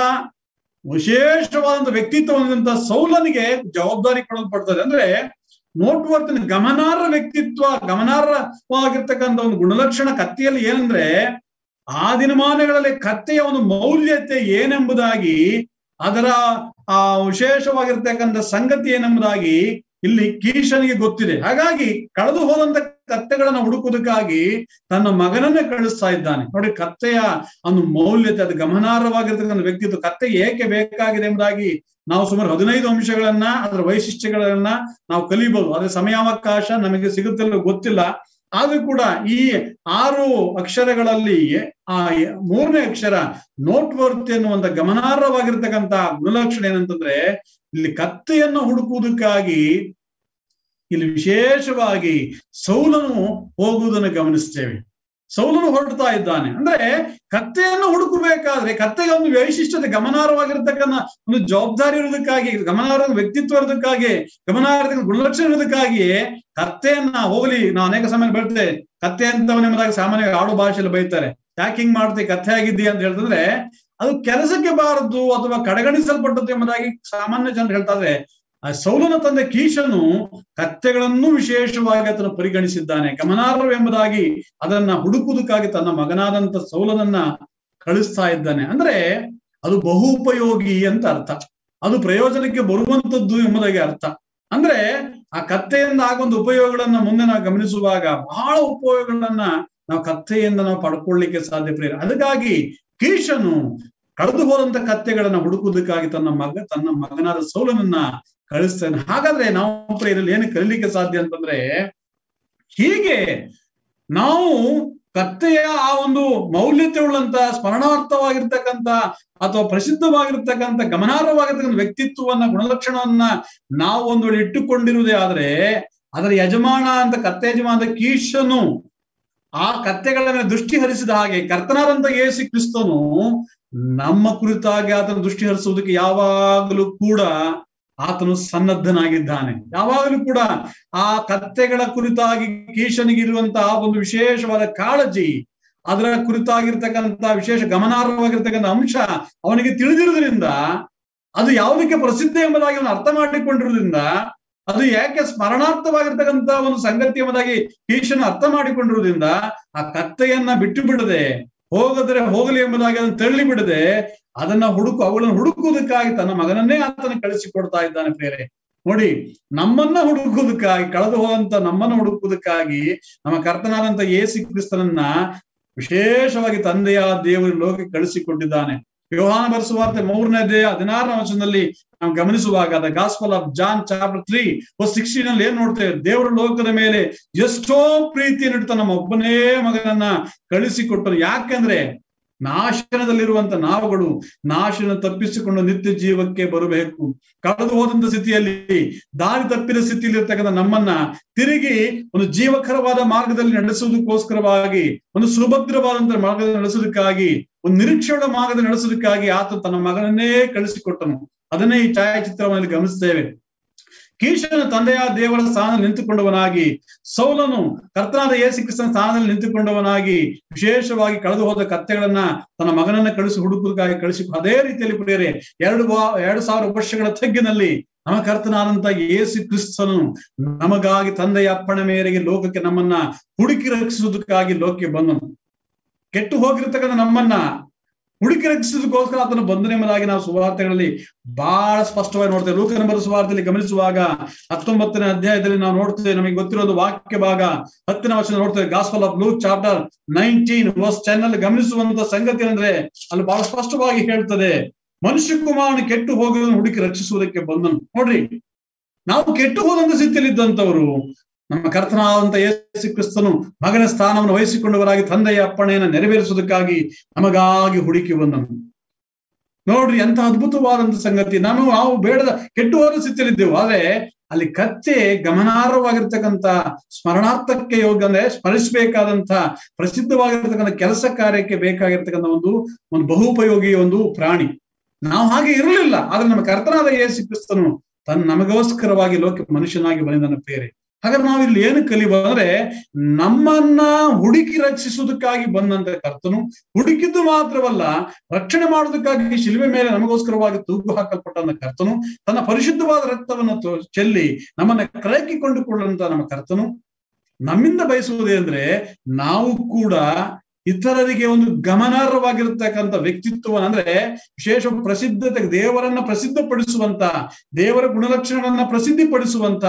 ವಿಶೇಷವಾದಂತ ವ್ಯಕ್ತಿತ್ವ ಹೊಂದಿದಂತ ಸೌಲನಿಗೆ ಜವಾಬ್ದಾರಿ ಕೊಡಲ್ಪಡ್ತದೆ. ಅಂದ್ರೆ ನೋಟ್ವರ್ತಿನ ಗಮನಾರ್ಹ ವ್ಯಕ್ತಿತ್ವ, ಗಮನಾರ್ಹವಾಗಿರ್ತಕ್ಕಂಥ ಒಂದು ಗುಣಲಕ್ಷಣ ಕತ್ತೆಯಲ್ಲಿ ಏನಂದ್ರೆ, ಆ ದಿನಮಾನಗಳಲ್ಲಿ ಕತ್ತೆಯ ಒಂದು ಮೌಲ್ಯತೆ ಏನೆಂಬುದಾಗಿ, ಅದರ ಆ ವಿಶೇಷವಾಗಿರ್ತಕ್ಕಂಥ ಸಂಗತಿ ಏನೆಂಬುದಾಗಿ ಇಲ್ಲಿ ಕೀಷನಿಗೆ ಗೊತ್ತಿದೆ. ಹಾಗಾಗಿ ಕಳೆದು ಹೋದಂತ ಕತ್ತೆಗಳನ್ನ ಹುಡುಕುವುದಕ್ಕಾಗಿ ತನ್ನ ಮಗನನ್ನೇ ಕಳಿಸ್ತಾ ಇದ್ದಾನೆ. ನೋಡಿ, ಕತ್ತೆಯ ಒಂದು ಮೌಲ್ಯತೆ, ಅದು ಗಮನಾರ್ಹವಾಗಿರ್ತಕ್ಕಂಥ ವ್ಯಕ್ತಿತ್ವ. ಕತ್ತೆ ಏಕೆ ಬೇಕಾಗಿದೆ ಎಂಬುದಾಗಿ ನಾವು ಸುಮಾರು ಹದಿನೈದು ಅಂಶಗಳನ್ನ, ಅದರ ವೈಶಿಷ್ಟ್ಯಗಳನ್ನ ನಾವು ಕಲಿಬಹುದು. ಆದ್ರೆ ಸಮಯಾವಕಾಶ ನಮಗೆ ಸಿಗುತ್ತಿಲ್ಲ, ಗೊತ್ತಿಲ್ಲ. ಆದ್ರೂ ಕೂಡ ಈ ಆರು ಅಕ್ಷರಗಳಲ್ಲಿ ಆ ಮೂರನೇ ಅಕ್ಷರ ನೋಟ್ವರ್ತ್ ಎನ್ನುವಂತ ಗಮನಾರ್ಹವಾಗಿರ್ತಕ್ಕಂಥ ಗುಣಲಕ್ಷಣ ಏನಂತಂದ್ರೆ, ಇಲ್ಲಿ ಕತ್ತೆಯನ್ನು ಹುಡುಕುವುದಕ್ಕಾಗಿ ಇಲ್ಲಿ ವಿಶೇಷವಾಗಿ ಸೌಲನು ಹೋಗುವುದನ್ನು ಗಮನಿಸ್ತೇವೆ. ಸೌಲನು ಹೊರಡ್ತಾ ಇದ್ದಾನೆ. ಅಂದ್ರೆ ಕತ್ತೆಯನ್ನು ಹುಡುಕಬೇಕಾದ್ರೆ ಕತ್ತೆಗೆ ಒಂದು ವೈಶಿಷ್ಟ್ಯತೆ, ಗಮನಾರ್ಹವಾಗಿರ್ತಕ್ಕಂಥ ಒಂದು ಜವಾಬ್ದಾರಿ ಇರೋದಕ್ಕಾಗಿ, ಗಮನಾರ್ಹ ವ್ಯಕ್ತಿತ್ವ ಇರೋದಕ್ಕಾಗಿ, ಗಮನಾರ್ಹ ಗುಣಲಕ್ಷಣ ಇರೋದಕ್ಕಾಗಿಯೇ ಕತ್ತೆಯನ್ನ ಹೋಗಲಿ. ನಾವು ಅನೇಕ ಸಮಯ ಬರ್ತೇವೆ, ಕತ್ತೆ ಅಂತವನೆಂಬುದಾಗಿ ಸಾಮಾನ್ಯವಾಗಿ ಆಡು ಭಾಷೆಯಲ್ಲಿ ಬೈತಾರೆ. ಯಾಕೆ ಹಿಂಗ್ ಮಾಡ್ತೆ, ಕತ್ತೆ ಆಗಿದ್ದೀಯ ಅಂತ ಹೇಳ್ತಂದ್ರೆ ಅದು ಕೆಲಸಕ್ಕೆ ಬಾರದು ಅಥವಾ ಕಡೆಗಣಿಸಲ್ಪಟ್ಟದ್ದು ಎಂಬುದಾಗಿ ಸಾಮಾನ್ಯ ಜನರು ಹೇಳ್ತಾ ಇದ್ರೆ, ಆ ಸೌಲನ ತಂದೆ ಕೀಷನು ಕತ್ತೆಗಳನ್ನು ವಿಶೇಷವಾಗಿ ಅದನ್ನು ಪರಿಗಣಿಸಿದ್ದಾನೆ. ಗಮನಾರ್ಹವೆಂಬುದಾಗಿ ಅದನ್ನ ಹುಡುಕುವುದಕ್ಕಾಗಿ ತನ್ನ ಮಗನಾದಂತ ಸೌಲನನ್ನ ಕಳಿಸ್ತಾ ಇದ್ದಾನೆ. ಅಂದ್ರೆ ಅದು ಬಹು ಉಪಯೋಗಿ ಅಂತ ಅರ್ಥ, ಅದು ಪ್ರಯೋಜನಕ್ಕೆ ಬರುವಂತದ್ದು ಎಂಬುದಾಗಿ ಅರ್ಥ. ಅಂದ್ರೆ ಆ ಕತ್ತೆಯಿಂದ ಆಗೊಂದು ಉಪಯೋಗಗಳನ್ನ ಮುಂದೆ ನಾವು ಗಮನಿಸುವಾಗ ಬಹಳ ಉಪಯೋಗಗಳನ್ನ ನಾವು ಕತ್ತೆಯಿಂದ ನಾವು ಪಡ್ಕೊಳ್ಳಿಕ್ಕೆ ಸಾಧ್ಯ ಪ್ರಿಯ. ಅದಕ್ಕಾಗಿ ಕೀಷನು ಕಳೆದು ಹೋದಂತ ಕತ್ತೆಗಳನ್ನ ಹುಡುಕುವುದಕ್ಕಾಗಿ ತನ್ನ ಮಗ ತನ್ನ ಮಗನಾದ ಸೌಲನನ್ನ ಕಳಿಸ್ತಾನೆ. ಹಾಗಾದ್ರೆ ನಾವು ಪ್ರಿಯರಲ್ಲಿ ಏನು ಕಲಿಲಿಕ್ಕೆ ಸಾಧ್ಯ ಅಂತಂದ್ರೆ, ಹೀಗೆ ನಾವು ಕತ್ತೆಯ ಆ ಒಂದು ಮೌಲ್ಯತೆ ಉಳ್ಳಂತ ಸ್ಮರಣಾರ್ಥವಾಗಿರ್ತಕ್ಕಂಥ ಅಥವಾ ಪ್ರಸಿದ್ಧವಾಗಿರ್ತಕ್ಕಂಥ ಗಮನಾರ್ಹವಾಗಿರ್ತಕ್ಕಂಥ ವ್ಯಕ್ತಿತ್ವವನ್ನ, ಗುಣಲಕ್ಷಣವನ್ನ ನಾವು ಒಂದು ವೇಳೆ ಇಟ್ಟುಕೊಂಡಿರುವುದೇ ಆದ್ರೆ, ಅದರ ಯಜಮಾನ ಅಂತ ಕತ್ತೆ ಯಜಮಾನ ಕೀಷನು ಆ ಕತ್ತೆಗಳ ಮೇಲೆ ದೃಷ್ಟಿ ಹರಿಸಿದ ಹಾಗೆ ಕರ್ತನಾದಂತ ಯೇಸು ಕ್ರಿಸ್ತನು ನಮ್ಮ ಕುರಿತಾಗಿ ಆತನ ದೃಷ್ಟಿ ಹರಿಸುವುದಕ್ಕೆ ಯಾವಾಗಲೂ ಕೂಡ ಆತನು ಸನ್ನದ್ಧನಾಗಿದ್ದಾನೆ. ಯಾವಾಗಲೂ ಕೂಡ ಆ ಕತ್ತೆಗಳ ಕುರಿತಾಗಿ ಕೀಷನಿಗಿರುವಂತಹ ಒಂದು ವಿಶೇಷವಾದ ಕಾಳಜಿ, ಅದರ ಕುರಿತಾಗಿರ್ತಕ್ಕಂಥ ವಿಶೇಷ ಗಮನಾರ್ಹವಾಗಿರ್ತಕ್ಕಂಥ ಅಂಶ ಅವನಿಗೆ ತಿಳಿದಿರುವುದರಿಂದ, ಅದು ಯಾವುದಕ್ಕೆ ಪ್ರಸಿದ್ಧ ಎಂಬುದಾಗಿ ಅವನು ಅರ್ಥ ಮಾಡಿಕೊಂಡಿರುವುದರಿಂದ, ಅದು ಯಾಕೆ ಸ್ಮರಣಾರ್ಥವಾಗಿರ್ತಕ್ಕಂಥ ಒಂದು ಸಂಗತಿ ಎಂಬುದಾಗಿ ಕೀಷನು ಅರ್ಥ ಮಾಡಿಕೊಂಡಿರುವುದರಿಂದ ಆ ಕತ್ತೆಯನ್ನ ಬಿಟ್ಟು ಬಿಡದೆ, ಹೋಗದ್ರೆ ಹೋಗಲಿ ಎಂಬುದಾಗಿ ಅದನ್ನು ತಳ್ಳಿ ಬಿಡದೆ, ಅದನ್ನ ಹುಡುಕು ಅವುಗಳನ್ನು ಹುಡುಕುವುದಕ್ಕಾಗಿ ತನ್ನ ಮಗನನ್ನೇ ಆತನ ಕಳಿಸಿಕೊಡ್ತಾ ಇದ್ದಾನೆ ಪ್ರಿಯರೇ. ನೋಡಿ, ನಮ್ಮನ್ನ ಹುಡುಕುವುದಕ್ಕಾಗಿ, ಕಳೆದು ಹೋದಂತ ನಮ್ಮನ್ನ ಹುಡುಕುವುದಕ್ಕಾಗಿ ನಮ್ಮ ಕರ್ತನಾದಂತ ಯೇಸು ಕ್ರಿಸ್ತನನ್ನ ವಿಶೇಷವಾಗಿ ತಂದೆಯ ದೇವರು ಲೋಕಕ್ಕೆ ಕಳಿಸಿಕೊಟ್ಟಿದ್ದಾನೆ. ಯೋಹಾನ ಬರೆಸುವಾರ್ತೆ ಮೂರನೇ ಅಧ್ಯಾಯ ಹದಿನಾರನೇ ವಚನದಲ್ಲಿ ನಾವು ಗಮನಿಸುವಾಗ, the gospel of John chapter three verse sixteen ಅಲ್ಲಿ ಏನ್ ನೋಡ್ತೇವೆ, ದೇವರ ಲೋಕದ ಮೇಲೆ ಎಷ್ಟೋ ಪ್ರೀತಿಯನ್ನು ನಮ್ಮ ಒಬ್ಬನೇ ಮಗನನ್ನ ಕಳಿಸಿಕೊಟ್ಟರು. ಯಾಕೆಂದ್ರೆ ನಾಶನದಲ್ಲಿರುವಂತ ನಾವುಗಳು ನಾಶನ ತಪ್ಪಿಸಿಕೊಂಡು ನಿತ್ಯ ಜೀವಕ್ಕೆ ಬರಬೇಕು. ಕಳೆದು ಹೋದಂತ ಸ್ಥಿತಿಯಲ್ಲಿ, ದಾರಿ ತಪ್ಪಿದ ಸ್ಥಿತಿಯಲ್ಲಿ ಇರ್ತಕ್ಕಂಥ ನಮ್ಮನ್ನ ತಿರುಗಿ ಒಂದು ಜೀವಕರವಾದ ಮಾರ್ಗದಲ್ಲಿ ನಡೆಸುವುದಕ್ಕೋಸ್ಕರವಾಗಿ, ಒಂದು ಸುಭದ್ರವಾದಂತ ಮಾರ್ಗದಲ್ಲಿ ನಡೆಸೋದಕ್ಕಾಗಿ, ಒಂದು ನಿರೀಕ್ಷೆಯ ಮಾರ್ಗದಲ್ಲಿ ನಡೆಸೋದಕ್ಕಾಗಿ ಆತ ತನ್ನ ಮಗನನ್ನೇ ಕಳಿಸಿಕೊಟ್ಟನು. ಅದನ್ನೇ ಈ ಛಾಯಾಚಿತ್ರವನ್ನು ಗಮನಿಸ್ತೇವೆ. ಕೀಷನ ತಂದೆಯ ದೇವರ ಸ್ಥಾನದಲ್ಲಿ ನಿಂತುಕೊಂಡವನಾಗಿ, ಸೌಲನು ಕರ್ತನಾದ ಯೇಸು ಕ್ರಿಸ್ತನ ಸ್ಥಾನದಲ್ಲಿ ನಿಂತುಕೊಂಡವನಾಗಿ ವಿಶೇಷವಾಗಿ ಕಳೆದು ಹೋದ ಕತ್ತೆಗಳನ್ನ ತನ್ನ ಮಗನನ್ನ ಕಳಿಸಿ ಹುಡುಕುವುದಕ್ಕಾಗಿ ಕಳಿಸಿ, ಅದೇ ರೀತಿಯಲ್ಲಿ ಪ್ರಿಯರೇ ಎರಡು ಎರಡು ಸಾವಿರ ವರ್ಷಗಳ ತಗ್ಗಿನಲ್ಲಿ ನಮ್ಮ ಕರ್ತನಾದಂತ ಯೇಸು ಕ್ರಿಸ್ತನು ನಮಗಾಗಿ ತಂದೆಯ ಅಪ್ಪಣೆ ಮೇರೆಗೆ ಲೋಕಕ್ಕೆ ನಮ್ಮನ್ನ ಹುಡುಕಿ ರಕ್ಷಿಸುವುದಕ್ಕಾಗಿ ಲೋಕಕ್ಕೆ ಬಂದನು. ಕೆಟ್ಟು ಹೋಗಿರ್ತಕ್ಕಂಥ ನಮ್ಮನ್ನ ಹುಡುಕಿ ರಕ್ಷಿಸೋದಕ್ಕೋಸ್ಕರ ಆತನು ಬಂದನು ಎಂಬುದಾಗಿ ನಾವು ಸುವಾರ್ತೆಗಳಲ್ಲಿ ಬಹಳ ಸ್ಪಷ್ಟವಾಗಿ ನೋಡ್ತೇವೆ. ಲೂಕನ ಬರೆದ ಸುವಾರ್ತೆಯಲ್ಲಿ ಗಮನಿಸುವಾಗ ಹತ್ತೊಂಬತ್ತನೇ ಅಧ್ಯಾಯದಲ್ಲಿ ನಾವು ನೋಡ್ತೇವೆ, ನಮಗೆ ಗೊತ್ತಿರೋದು ವಾಕ್ಯ ಭಾಗ ಹತ್ತನೇ ವಚನ ನೋಡ್ತೇವೆ. Gospel of Luke chapter nineteen verse ten ಅಲ್ಲಿ ಗಮನಿಸುವಂತ ಸಂಗತಿ ಅಂದ್ರೆ ಅಲ್ಲಿ ಬಹಳ ಸ್ಪಷ್ಟವಾಗಿ ಹೇಳ್ತದೆ, ಮನುಷ್ಯ ಕುಮಾರನು ಕೆಟ್ಟು ಹೋಗೋದನ್ನು ಹುಡುಕಿ ರಕ್ಷಿಸುವುದಕ್ಕೆ ಬಂದನು. ನೋಡ್ರಿ, ನಾವು ಕೆಟ್ಟು ಹೋದಂತ ಸ್ಥಿತಿಯಲ್ಲಿದ್ದಂಥವರು ನಮ್ಮ ಕರ್ತನಾದಂತ ಯೇಸು ಕ್ರಿಸ್ತನು ಮಗನ ಸ್ಥಾನವನ್ನು ವಹಿಸಿಕೊಂಡವರಾಗಿ ತಂದೆಯ ಅಪ್ಪಣೆಯನ್ನು ನೆರವೇರಿಸುವುದಕ್ಕಾಗಿ ನಮಗಾಗಿ ಹುಡುಕಿ ಬಂದನು. ನೋಡ್ರಿ, ಎಂತ ಅದ್ಭುತವಾದಂತ ಸಂಗತಿ. ನಾನು ನಾವು ಬೇಡದ ಕೆಟ್ಟು ಹೋದ ಸ್ಥಿತಿಯಲ್ಲಿದ್ದೆವು, ಆದ್ರೆ ಅಲ್ಲಿ ಕತ್ತೆ ಗಮನಾರ್ಹವಾಗಿರ್ತಕ್ಕಂಥ ಸ್ಮರಣಾರ್ಥಕ್ಕೆ ಯೋಗ್ಯ ಅಂದ್ರೆ ಸ್ಮರಿಸಬೇಕಾದಂತ ಪ್ರಸಿದ್ಧವಾಗಿರ್ತಕ್ಕಂಥ ಕೆಲಸ ಕಾರ್ಯಕ್ಕೆ ಬೇಕಾಗಿರ್ತಕ್ಕಂಥ ಒಂದು ಒಂದು ಬಹುಪಯೋಗಿ ಒಂದು ಪ್ರಾಣಿ. ನಾವು ಹಾಗೆ ಇರಲಿಲ್ಲ, ಆದ್ರೆ ನಮ್ಮ ಕರ್ತನಾದ ಯೇಸು ಕ್ರಿಸ್ತನು ತನ್ನ ನಮಗೋಸ್ಕರವಾಗಿ ಲೋಕ ಮನುಷ್ಯನಾಗಿ ಬಂದಿದ್ದಾನೆ ಪ್ರಿಯರೇ. ಹಾಗಾದ್ರೆ ನಾವು ಇಲ್ಲಿ ಏನು ಕಲಿಯುವಂದ್ರೆ, ನಮ್ಮನ್ನ ಹುಡುಕಿ ರಕ್ಷಿಸುವುದಕ್ಕಾಗಿ ಬಂದಂತ ಕರ್ತನು, ಹುಡುಕಿದ್ದು ಮಾತ್ರವಲ್ಲ ರಕ್ಷಣೆ ಮಾಡುವುದಕ್ಕಾಗಿ ಶಿಲುಬೆ ಮೇಲೆ ನಮಗೋಸ್ಕರವಾಗಿ ತೂಗು ಹಾಕಲ್ಪಟ್ಟಂತ ಕರ್ತನು, ತನ್ನ ಪರಿಶುದ್ಧವಾದ ರಕ್ತವನ್ನು ಚೆಲ್ಲಿ ನಮ್ಮನ್ನ ಕಳಕಿಕೊಂಡುಕೊಳ್ಳಂತ ನಮ್ಮ ಕರ್ತನು ನಮ್ಮಿಂದ ಬಯಸುವುದೇ ಅಂದ್ರೆ ನಾವು ಕೂಡ ಇತರರಿಗೆ ಒಂದು ಗಮನಾರ್ಹವಾಗಿರ್ತಕ್ಕಂಥ ವ್ಯಕ್ತಿತ್ವವನ್ನು ಅಂದ್ರೆ ವಿಶೇಷ ಪ್ರಸಿದ್ಧತೆ, ದೇವರನ್ನ ಪ್ರಸಿದ್ಧಪಡಿಸುವಂತ, ದೇವರ ಗುಣಲಕ್ಷಣಗಳನ್ನ ಪ್ರಸಿದ್ಧಿಪಡಿಸುವಂತ,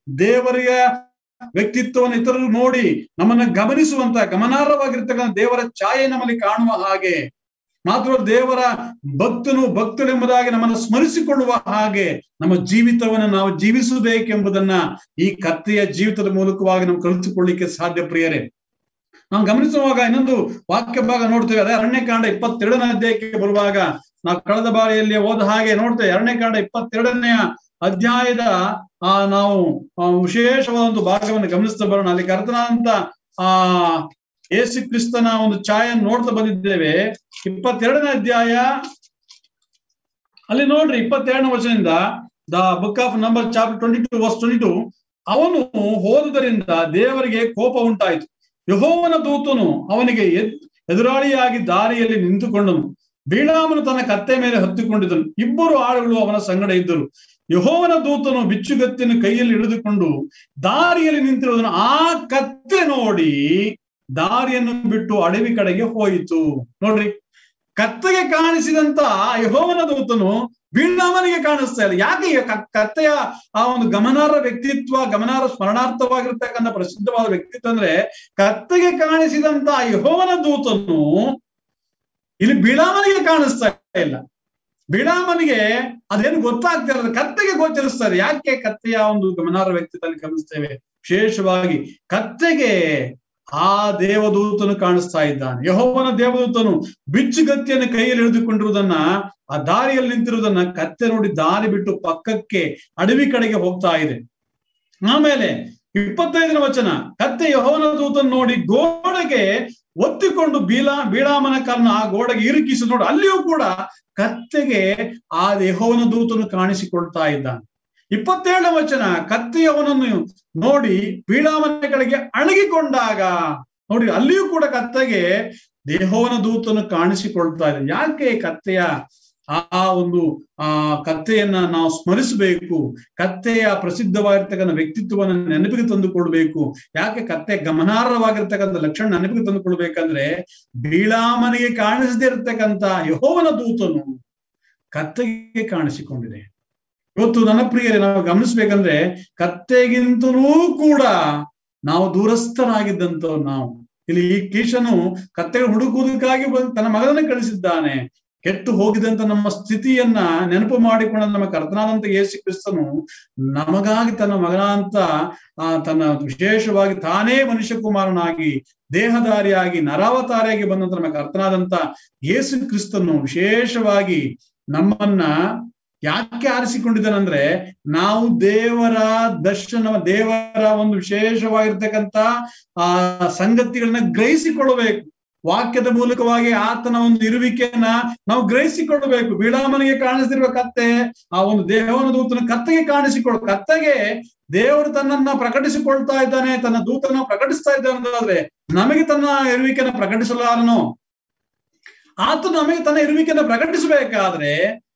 ದೇವರ ವ್ಯಕ್ತಿತ್ವವನ್ನು ಇತರರು ನೋಡಿ ನಮ್ಮನ್ನ ಗಮನಿಸುವಂತ, ಗಮನಾರ್ಹವಾಗಿರ್ತಕ್ಕಂಥ ದೇವರ ಛಾಯೆ ನಮ್ಮಲ್ಲಿ ಕಾಣುವ ಹಾಗೆ, ಮಾತ್ರ ದೇವರ ಭಕ್ತನು ಭಕ್ತರೆಂಬುದಾಗಿ ನಮ್ಮನ್ನು ಸ್ಮರಿಸಿಕೊಳ್ಳುವ ಹಾಗೆ ನಮ್ಮ ಜೀವಿತವನ್ನು ನಾವು ಜೀವಿಸಬೇಕೆಂಬುದನ್ನ ಈ ಕತ್ತೆಯ ಜೀವಿತದ ಮೂಲಕವಾಗಿ ನಾವು ಕಲಿತುಕೊಳ್ಳಿಕ್ಕೆ ಸಾಧ್ಯ ಪ್ರಿಯರೇ. ನಾವು ಗಮನಿಸುವಾಗ ಇನ್ನೊಂದು ವಾಕ್ಯ ಭಾಗ ನೋಡ್ತೇವೆ, ಅದೇ ಅರಣ್ಯಕಾಂಡ ಇಪ್ಪತ್ತೆರಡನೇ ಅಧ್ಯಾಯಕ್ಕೆ ಬರುವಾಗ ನಾವು ಕಳೆದ ಬಾರಿಯಲ್ಲಿ ಓದ ಹಾಗೆ ನೋಡ್ತೇವೆ. ಅರಣ್ಯಕಾಂಡ ಇಪ್ಪತ್ತೆರಡನೆಯ ಅಧ್ಯಾಯದ ಆ ನಾವು ವಿಶೇಷವಾದ ಒಂದು ಭಾಗವನ್ನು ಗಮನಿಸ್ತಾ ಬರೋಣ. ಅಲ್ಲಿ ಕರ್ತನಾದಂತ ಆ ಯೇಸು ಕ್ರಿಸ್ತನ ಒಂದು ಛಾಯೆಯನ್ನು ನೋಡ್ತಾ ಬಂದಿದ್ದೇವೆ. ಇಪ್ಪತ್ತೆರಡನೇ ಅಧ್ಯಾಯ ಅಲ್ಲಿ ನೋಡ್ರಿ, ಇಪ್ಪತ್ತೆರಡನೇ ವಚನದಿಂದ the book of number chapter twenty two verse twenty two ಅವನು ಹೋದುದರಿಂದ ದೇವರಿಗೆ ಕೋಪ ಉಂಟಾಯಿತು. ಯೆಹೋವನ ದೂತನು ಅವನಿಗೆ ಎದುರಾಳಿಯಾಗಿ ದಾರಿಯಲ್ಲಿ ನಿಂತುಕೊಂಡನು. ಬಿಳಾಮನು ತನ್ನ ಕತ್ತೆ ಮೇಲೆ ಹತ್ತಿಕೊಂಡಿದ್ದನು. ಇಬ್ಬರು ಆಳುಗಳು ಅವನ ಸಂಗಡ ಇದ್ದರು. ಯೆಹೋವನ ದೂತನು ಬಿಚ್ಚುಗತ್ತಿನ ಕೈಯಲ್ಲಿ ಹಿಡಿದುಕೊಂಡು ದಾರಿಯಲ್ಲಿ ನಿಂತಿರುವುದನ್ನು ಆ ಕತ್ತೆ ನೋಡಿ ದಾರಿಯನ್ನು ಬಿಟ್ಟು ಅಡವಿ ಕಡೆಗೆ ಹೋಯಿತು. ನೋಡ್ರಿ, ಕತ್ತೆಗೆ ಕಾಣಿಸಿದಂತ ಯೆಹೋವನ ದೂತನು ಬಿಳಾಮನಿಗೆ ಕಾಣಿಸ್ತಾ ಇಲ್ಲ. ಯಾಕೆ? ಕತ್ತೆಯ ಆ ಒಂದು ಗಮನಾರ್ಹ ವ್ಯಕ್ತಿತ್ವ, ಗಮನಾರ್ಹ ಸ್ಮರಣಾರ್ಥವಾಗಿರ್ತಕ್ಕಂಥ ಪ್ರಸಿದ್ಧವಾದ ವ್ಯಕ್ತಿತ್ವ ಅಂದ್ರೆ ಕತ್ತೆಗೆ ಕಾಣಿಸಿದಂತ ಯೆಹೋವನ ದೂತನು ಇಲ್ಲಿ ಬಿಳಾಮನಿಗೆ ಕಾಣಿಸ್ತಾ ಇಲ್ಲ. ಬಿಳಾಮನಿಗೆ ಅದೇನು ಗೊತ್ತಾಗ್ತಾ ಇರೋದು, ಕತ್ತೆಗೆ ಗೋಚರಿಸ್ತಾರೆ. ಯಾಕೆ ಕತ್ತೆಯ ಒಂದು ಗಮನಾರ್ಹ ವ್ಯಕ್ತಿತ್ವದಲ್ಲಿ ಗಮನಿಸ್ತೇವೆ. ವಿಶೇಷವಾಗಿ ಕತ್ತೆಗೆ ಆ ದೇವದೂತನು ಕಾಣಿಸ್ತಾ ಇದ್ದಾನೆ. ಯೆಹೋವನ ದೇವದೂತನು ಬಿಚ್ಚುಗತ್ತಿಯನ್ನು ಕೈಯಲ್ಲಿ ಹಿಡಿದುಕೊಂಡಿರುವುದನ್ನ, ಆ ದಾರಿಯಲ್ಲಿ ನಿಂತಿರುವುದನ್ನ ಕತ್ತೆ ನೋಡಿ ದಾರಿ ಬಿಟ್ಟು ಪಕ್ಕಕ್ಕೆ ಅಡವಿ ಕಡೆಗೆ ಹೋಗ್ತಾ ಇದೆ. ಆಮೇಲೆ ಇಪ್ಪತ್ತೈದನೇ ವಚನ, ಕತ್ತೆ ಯೆಹೋವನ ದೂತನು ನೋಡಿ ಗೋಡೆಗೆ ಒತ್ತಿಕೊಂಡು ಬೀಳಾ ಬೀಳಾಮನ ಕಾರಣ ಆ ಗೋಡೆಗೆ ಇರುಕಿಸಿ ನೋಡಿ, ಅಲ್ಲಿಯೂ ಕೂಡ ಕತ್ತೆಗೆ ಆ ಯೆಹೋವನ ದೂತನು ಕಾಣಿಸಿಕೊಳ್ತಾ ಇದ್ದಾನೆ. ಇಪ್ಪತ್ತೇಳನೇ ವಚನ, ಕತ್ತೆಯವನನ್ನು ನೋಡಿ ಬೀಳಾಮನ ಕಡೆಗೆ ಅಣಗಿಕೊಂಡಾಗ ನೋಡಿ, ಅಲ್ಲಿಯೂ ಕೂಡ ಕತ್ತೆಗೆ ಯೆಹೋವನ ದೂತನು ಕಾಣಿಸಿಕೊಳ್ತಾ ಇದೆ. ಯಾಕೆ ಕತ್ತೆಯ ಆ ಒಂದು ಆ ಕತ್ತೆಯನ್ನ ನಾವು ಸ್ಮರಿಸಬೇಕು, ಕತ್ತೆಯ ಪ್ರಸಿದ್ಧವಾಗಿರ್ತಕ್ಕಂಥ ವ್ಯಕ್ತಿತ್ವವನ್ನು ನೆನಪಿಗೆ ತಂದುಕೊಳ್ಬೇಕು. ಯಾಕೆ ಕತ್ತೆ ಗಮನಾರ್ಹವಾಗಿರ್ತಕ್ಕಂಥ ಲಕ್ಷಣ ನೆನಪಿಗೆ ತಂದುಕೊಳ್ಬೇಕಂದ್ರೆ, ಬೀಳಾಮನಿಗೆ ಕಾಣಿಸದೇ ಇರ್ತಕ್ಕಂಥ ಯೆಹೋವನ ದೂತನು ಕತ್ತೆಗೆ ಕಾಣಿಸಿಕೊಂಡಿದೆ. ಇವತ್ತು ನನ್ನ ಪ್ರಿಯರೇ, ನಾವು ಗಮನಿಸ್ಬೇಕಂದ್ರೆ ಕತ್ತೆಗಿಂತಲೂ ಕೂಡ ನಾವು ದೂರಸ್ಥರಾಗಿದ್ದಂಥವ್ರು ನಾವು. ಇಲ್ಲಿ ಈ ಕೀಶನು ಕತ್ತೆಗಳು ಹುಡುಕುವುದಕ್ಕಾಗಿ ತನ್ನ ಮಗನನ್ನು ಕಳಿಸಿದ್ದಾನೆ. ಕೆಟ್ಟು ಹೋಗಿದಂತ ನಮ್ಮ ಸ್ಥಿತಿಯನ್ನ ನೆನಪು ಮಾಡಿಕೊಂಡ ನಮ್ಮ ಕರ್ತನಾದಂತ ಯೇಸು ಕ್ರಿಸ್ತನು ನಮಗಾಗಿ ತನ್ನ ಮಗನಂತ ಆ ತನ್ನ ವಿಶೇಷವಾಗಿ ತಾನೇ ಮನುಷ್ಯ ಕುಮಾರನಾಗಿ ದೇಹಧಾರಿಯಾಗಿ ನರಾವತಾರಿಯಾಗಿ ಬಂದಂತ ನಮ್ಮ ಕರ್ತನಾದಂತ ಯೇಸು ಕ್ರಿಸ್ತನು ವಿಶೇಷವಾಗಿ ನಮ್ಮನ್ನ ಯಾಕೆ ಆರಿಸಿಕೊಂಡಿದ್ದಾನಂದ್ರೆ, ನಾವು ದೇವರ ದರ್ಶನ, ದೇವರ ಒಂದು ವಿಶೇಷವಾಗಿರ್ತಕ್ಕಂಥ ಆ ಸಂಗತಿಗಳನ್ನ ಗ್ರಹಿಸಿಕೊಳ್ಳಬೇಕು. ವಾಕ್ಯದ ಮೂಲಕವಾಗಿ ಆತನ ಒಂದು ಇರುವಿಕೆಯನ್ನ ನಾವು ಗ್ರಹಿಸಿಕೊಳ್ಳಬೇಕು. ಬೀಳಾಮನಿಗೆ ಕಾಣಿಸ್ತಿರುವ ಕತ್ತೆ ಆ ಒಂದು ದೇವನ ದೂತನ ಕತ್ತೆಗೆ ಕಾಣಿಸಿಕೊಳ್ಳ ಕತ್ತೆಗೆ ದೇವರು ತನ್ನನ್ನ ಪ್ರಕಟಿಸಿಕೊಳ್ತಾ ಇದ್ದಾನೆ, ತನ್ನ ದೂತನ ಪ್ರಕಟಿಸ್ತಾ ಇದ್ದಾನೆ ಅಂತಾದ್ರೆ ನಮಗೆ ತನ್ನ ಇರುವಿಕೆಯನ್ನ ಪ್ರಕಟಿಸಲಾರನು. ಆತ ನಮಗೆ ತನ್ನ ಇರುವಿಕೆಯನ್ನ ಪ್ರಕಟಿಸಬೇಕಾದ್ರೆ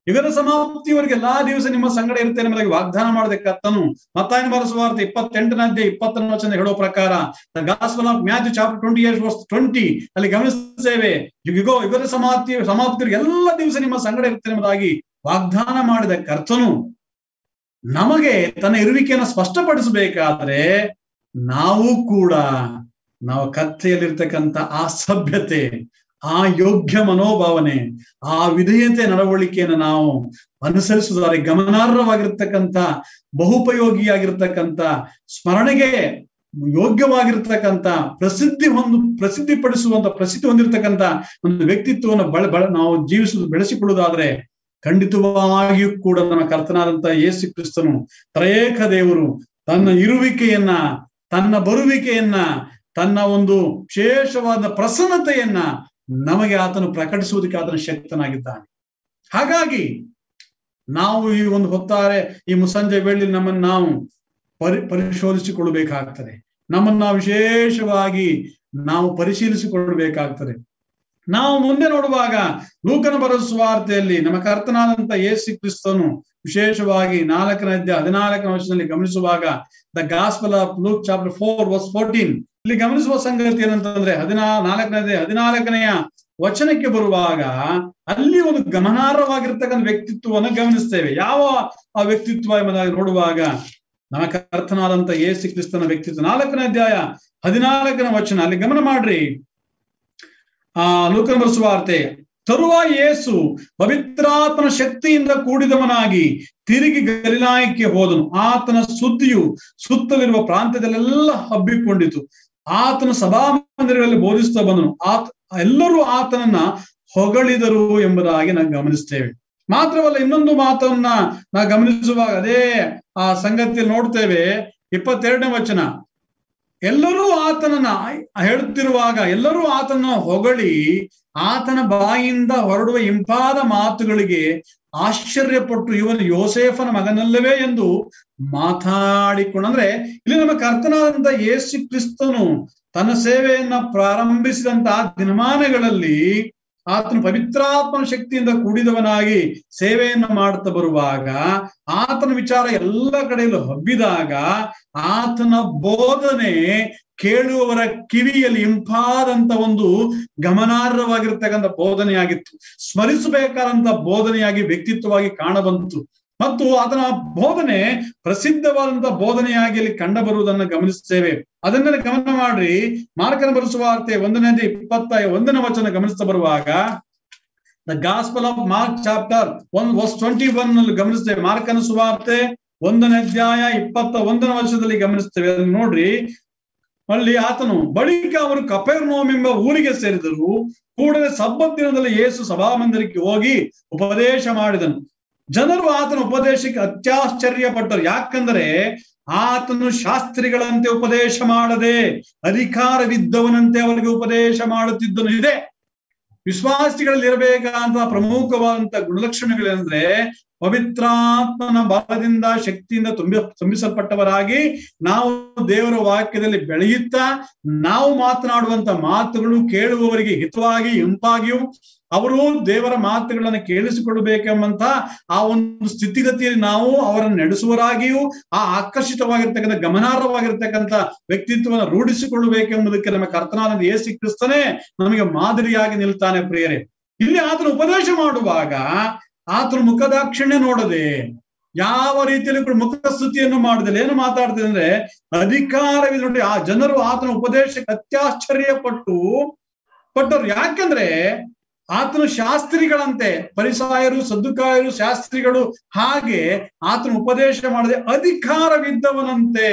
ಯುಗದ ಸಮಾಪ್ತಿಯವರೆಗೆ ಎಲ್ಲಾ ದಿವಸ ನಿಮ್ಮ ಸಂಗಡ ಇರ್ತೇನೆ ಎಂಬುದಾಗಿ ವಾಗ್ದಾನ ಮಾಡಿದ ಕರ್ತನು ಮತ್ತಾಯನ ಬರೆಸುವಾರ್ಥ ಇಪ್ಪತ್ತೆಂಟನೇ ಅಧ್ಯಾಯ ಇಪ್ಪತ್ತನೇ ವಚನ ಹೇಳೋ ಪ್ರಕಾರ the gospel of Matthew chapter twenty eight verse twenty ಅಲ್ಲಿ ಗಮನಿಸ್ತೇವೆ, ಯುಗೋ ಯುಗದ ಸಮಾಪ್ತಿ ಸಮಾಪ್ತಿಯವರೆಗೆ ಎಲ್ಲ ದಿವಸ ನಿಮ್ಮ ಸಂಗಡ ಇರ್ತೇನೆ ಎಂಬುದಾಗಿ ವಾಗ್ದಾನ ಮಾಡಿದ ಕರ್ತನು ನಮಗೆ ತನ್ನ ಇರುವಿಕೆಯನ್ನು ಸ್ಪಷ್ಟಪಡಿಸಬೇಕಾದ್ರೆ ನಾವು ಕೂಡ ನಾವು ಕತ್ತೆಯಲ್ಲಿರ್ತಕ್ಕಂಥ ಆ ಸಭ್ಯತೆ, ಆ ಯೋಗ್ಯ ಮನೋಭಾವನೆ, ಆ ವಿಧೇಯತೆ ನಡವಳಿಕೆಯನ್ನು ನಾವು ಅನುಸರಿಸುವುದಾದ್ರೆ ಗಮನಾರ್ಹವಾಗಿರ್ತಕ್ಕಂಥ ಬಹುಪಯೋಗಿಯಾಗಿರ್ತಕ್ಕಂಥ ಸ್ಮರಣೆಗೆ ಯೋಗ್ಯವಾಗಿರ್ತಕ್ಕಂಥ ಪ್ರಸಿದ್ಧಿ ಹೊಂದು ಪ್ರಸಿದ್ಧಿಪಡಿಸುವಂತ ಪ್ರಸಿದ್ಧಿ ಹೊಂದಿರತಕ್ಕಂಥ ಒಂದು ವ್ಯಕ್ತಿತ್ವವನ್ನು ಬಳ ಬಳ ನಾವು ಜೀವಿಸುವುದು ಬೆಳೆಸಿಕೊಳ್ಳುವುದಾದ್ರೆ ಖಂಡಿತವಾಗಿಯೂ ಕೂಡ ನಮ್ಮ ಕರ್ತನಾದಂತ ಯೇಸು ಕ್ರಿಸ್ತನು ತ್ರಯೇಕ ದೇವರು ತನ್ನ ಇರುವಿಕೆಯನ್ನ, ತನ್ನ ಬರುವಿಕೆಯನ್ನ, ತನ್ನ ಒಂದು ವಿಶೇಷವಾದ ಪ್ರಸನ್ನತೆಯನ್ನ ನಮಗೆ ಆತನು ಪ್ರಕಟಿಸುವುದಕ್ಕೆ ಆತನ ಶಕ್ತನಾಗಿದ್ದಾನೆ. ಹಾಗಾಗಿ ನಾವು ಈ ಒಂದು ಹೊತ್ತಾರೆ ಈ ಮುಸ್ಸಂಜೆ ವೇಳೆ ನಮ್ಮನ್ನು ನಾವು ಪರಿ ಪರಿಶೋಧಿಸಿಕೊಳ್ಳಬೇಕಾಗ್ತದೆ. ನಮ್ಮನ್ನು ನಾವು ವಿಶೇಷವಾಗಿ ನಾವು ಪರಿಶೀಲಿಸಿಕೊಳ್ಳಬೇಕಾಗ್ತದೆ. ನಾವು ಮುಂದೆ ನೋಡುವಾಗ ಲೂಕನ ಬರೆದ ಸುವಾರ್ತೆಯಲ್ಲಿ ನಮ್ಮ ಕರ್ತನಾದಂತ ಯೇಸು ಕ್ರಿಸ್ತನು ವಿಶೇಷವಾಗಿ ನಾಲ್ಕನೇ ಅಧ್ಯಾಯ ಹದಿನಾಲ್ಕನೇ ವರ್ಷದಲ್ಲಿ ಗಮನಿಸುವಾಗ the gospel of Luke chapter four verse fourteen ಇಲ್ಲಿ ಗಮನಿಸುವ ಸಂಗತಿ ಏನಂತಂದ್ರೆ ಹದಿನಾ ನಾಲ್ಕನೇ ಹದಿನಾಲ್ಕನೆಯ ವಚನಕ್ಕೆ ಬರುವಾಗ ಅಲ್ಲಿ ಒಂದು ಗಮನಾರ್ಹವಾಗಿರ್ತಕ್ಕಂಥ ವ್ಯಕ್ತಿತ್ವವನ್ನು ಗಮನಿಸ್ತೇವೆ. ಯಾವ ಆ ವ್ಯಕ್ತಿತ್ವ ಎಂಬುದಾಗಿ ನೋಡುವಾಗ ನಮ್ಮ ಕರ್ತನಾದಂತ ಯೇಸು ಕ್ರಿಸ್ತನ ವ್ಯಕ್ತಿತ್ವ ನಾಲ್ಕನೇ ಅಧ್ಯಾಯ ಹದಿನಾಲ್ಕನೇ ವಚನ ಅಲ್ಲಿ ಗಮನ ಮಾಡ್ರಿ. ಆ ಲೂಕನ ಬರೆದ ಸುವಾರ್ತೆ, ತರುವಾಯ ಯೇಸು ಪವಿತ್ರಾತ್ಮನ ಶಕ್ತಿಯಿಂದ ಕೂಡಿದವನಾಗಿ ತಿರುಗಿ ಗಲಿಲಾಯಕ್ಕೆ ಹೋದನು. ಆತನ ಸುದ್ದಿಯು ಸುತ್ತಲಿರುವ ಪ್ರಾಂತ್ಯದಲ್ಲೆಲ್ಲ ಹಬ್ಬಿಕೊಂಡಿತು. ಆತನು ಸಭಾಮಂದಿರಗಳಲ್ಲಿ ಬೋಧಿಸ್ತಾ ಬಂದನು. ಆತ ಎಲ್ಲರೂ ಆತನನ್ನ ಹೊಗಳಿದರು ಎಂಬುದಾಗಿ ನಾವು ಗಮನಿಸ್ತೇವೆ. ಮಾತ್ರವಲ್ಲ, ಇನ್ನೊಂದು ಮಾತನ್ನ ನಾವು ಗಮನಿಸುವಾಗ ಅದೇ ಆ ಸಂಗತಿಯಲ್ಲಿ ನೋಡ್ತೇವೆ. ಇಪ್ಪತ್ತೆರಡನೇ ವಚನ, ಎಲ್ಲರೂ ಆತನನ್ನ ಹೇಳುತ್ತಿರುವಾಗ ಎಲ್ಲರೂ ಆತನ ಹೊಗಳಿ ಆತನ ಬಾಯಿಂದ ಹೊರಡುವ ಇಂಪಾದ ಮಾತುಗಳಿಗೆ ಆಶ್ಚರ್ಯಪಟ್ಟು ಇವನು ಯೋಸೇಫನ ಮಗನಲ್ಲವೇ ಎಂದು ಮಾತಾಡಿಕೊಂಡು, ಅಂದ್ರೆ ಇಲ್ಲಿ ನಮ್ಮ ಕರ್ತನಾದಂತ ಯೇಸು ಕ್ರಿಸ್ತನು ತನ್ನ ಸೇವೆಯನ್ನ ಪ್ರಾರಂಭಿಸಿದಂತಹ ದಿನಮಾನಗಳಲ್ಲಿ ಆತನು ಪವಿತ್ರಾತ್ಮನ ಶಕ್ತಿಯಿಂದ ಕೂಡಿದವನಾಗಿ ಸೇವೆಯನ್ನು ಮಾಡುತ್ತಾ ಬರುವಾಗ ಆತನ ವಿಚಾರ ಎಲ್ಲ ಕಡೆಯಲ್ಲೂ ಹಬ್ಬಿದಾಗ ಆತನ ಬೋಧನೆ ಕೇಳುವವರ ಕಿವಿಯಲ್ಲಿ ಇಂಪಾದಂತ ಒಂದು ಗಮನಾರ್ಹವಾಗಿರ್ತಕ್ಕಂಥ ಬೋಧನೆಯಾಗಿತ್ತು. ಸ್ಮರಿಸಬೇಕಾದಂತ ಬೋಧನೆಯಾಗಿ ವ್ಯಕ್ತಿತ್ವವಾಗಿ ಕಾಣಬಂತು. ಮತ್ತು ಆತನ ಬೋಧನೆ ಪ್ರಸಿದ್ಧವಾದಂತ ಬೋಧನೆಯಾಗಿ ಅಲ್ಲಿ ಕಂಡ ಬರುವುದನ್ನು ಗಮನಿಸ್ತೇವೆ. ಅದನ್ನೆಲ್ಲ ಗಮನ ಮಾಡ್ರಿ. ಮಾರ್ಕನ ಬರೆದ ಸುವಾರ್ತೆ ಒಂದನೇ ಇಪ್ಪತ್ತ ಒಂದನೇ ವಚನ ಗಮನಿಸ್ತಾ ಬರುವಾಗ the gospel of Mark chapter one verse twenty one ನಲ್ಲಿ ಗಮನಿಸ್ತೇವೆ. ಮಾರ್ಕನ ಸುವಾರ್ತೆ ಒಂದನೇ ಅಧ್ಯಾಯ ಇಪ್ಪತ್ತ ಒಂದನೇ ವರ್ಷದಲ್ಲಿ ಗಮನಿಸ್ತೇವೆ. ಅದನ್ನ ನೋಡ್ರಿ. ಅಲ್ಲಿ ಆತನು ಬಳಿಕ ಅವರು ಕಪೆರ್ನೌಮ್ ಎಂಬ ಊರಿಗೆ ಸೇರಿದರು. ಕೂಡಲೇ ಸಬ್ಬತ್ ದಿನದಲ್ಲಿ ಯೇಸು ಸಭಾಮಂದಿರಕ್ಕೆ ಹೋಗಿ ಉಪದೇಶ ಮಾಡಿದನು. ಜನರು ಆತನ ಉಪದೇಶಕ್ಕೆ ಅತ್ಯಾಶ್ಚರ್ಯಪಟ್ಟರು. ಯಾಕಂದ್ರೆ ಆತನು ಶಾಸ್ತ್ರಿಗಳಂತೆ ಉಪದೇಶ ಮಾಡದೆ ಅಧಿಕಾರವಿದ್ದವನಂತೆ ಅವರಿಗೆ ಉಪದೇಶ ಮಾಡುತ್ತಿದ್ದನು. ಇದೆ ವಿಶ್ವಾಸಿಗಳಲ್ಲಿ ಇರಬೇಕಾದಂತಹ ಪ್ರಮುಖವಾದಂತ ಗುಣಲಕ್ಷಣಗಳೇನೆಂದ್ರೆ ಪವಿತ್ರಾತ್ಮನ ಬಲದಿಂದ ಶಕ್ತಿಯಿಂದ ತುಂಬಿ ತುಂಬಿಸಲ್ಪಟ್ಟವರಾಗಿ ನಾವು ದೇವರ ವಾಕ್ಯದಲ್ಲಿ ಬೆಳೆಯುತ್ತಾ ನಾವು ಮಾತನಾಡುವಂತ ಮಾತುಗಳು ಕೇಳುವವರಿಗೆ ಹಿತವಾಗಿ ಇಂಪಾಗಿಯೂ ಅವರು ದೇವರ ಮಾತುಗಳನ್ನು ಕೇಳಿಸಿಕೊಳ್ಳಬೇಕೆಂಬಂತ ಆ ಒಂದು ಸ್ಥಿತಿಗತಿಯಲ್ಲಿ ನಾವು ಅವರನ್ನು ನಡೆಸುವರಾಗಿಯೂ ಆ ಆಕರ್ಷಿತವಾಗಿರ್ತಕ್ಕಂಥ ಗಮನಾರ್ಹವಾಗಿರ್ತಕ್ಕಂಥ ವ್ಯಕ್ತಿತ್ವವನ್ನು ರೂಢಿಸಿಕೊಳ್ಳಬೇಕೆಂಬುದಕ್ಕೆ ನಮ್ಮ ಕರ್ತನಾದ ಯೇಸು ಕ್ರಿಸ್ತನೇ ನಮಗೆ ಮಾದರಿಯಾಗಿ ನಿಲ್ತಾನೆ. ಪ್ರಿಯರೇ, ಇಲ್ಲಿ ಆತನ ಉಪದೇಶ ಮಾಡುವಾಗ ಆತನ ಮುಖದಾಕ್ಷಿಣ್ಯ ನೋಡದೆ ಯಾವ ರೀತಿಯಲ್ಲಿ ಕೂಡ ಮುಖಸ್ತುತಿಯನ್ನು ಮಾಡದೆ ಏನು ಮಾತಾಡ್ತದೆ ಅಂದ್ರೆ ಅಧಿಕಾರವಿದೆ ನೋಡಿ. ಆ ಜನರು ಆತನ ಉಪದೇಶಕ್ಕೆ ಅತ್ಯಾಶ್ಚರ್ಯ ಪಟ್ಟು ಪಟ್ಟರು. ಯಾಕಂದ್ರೆ ಆತನು ಶಾಸ್ತ್ರಿಗಳಂತೆ, ಪರಿಸಾಯರು ಸದ್ದುಕಾಯರು ಶಾಸ್ತ್ರಿಗಳು ಹಾಗೆ ಆತನು ಉಪದೇಶ ಮಾಡದೆ ಅಧಿಕಾರವಿದ್ದವನಂತೆ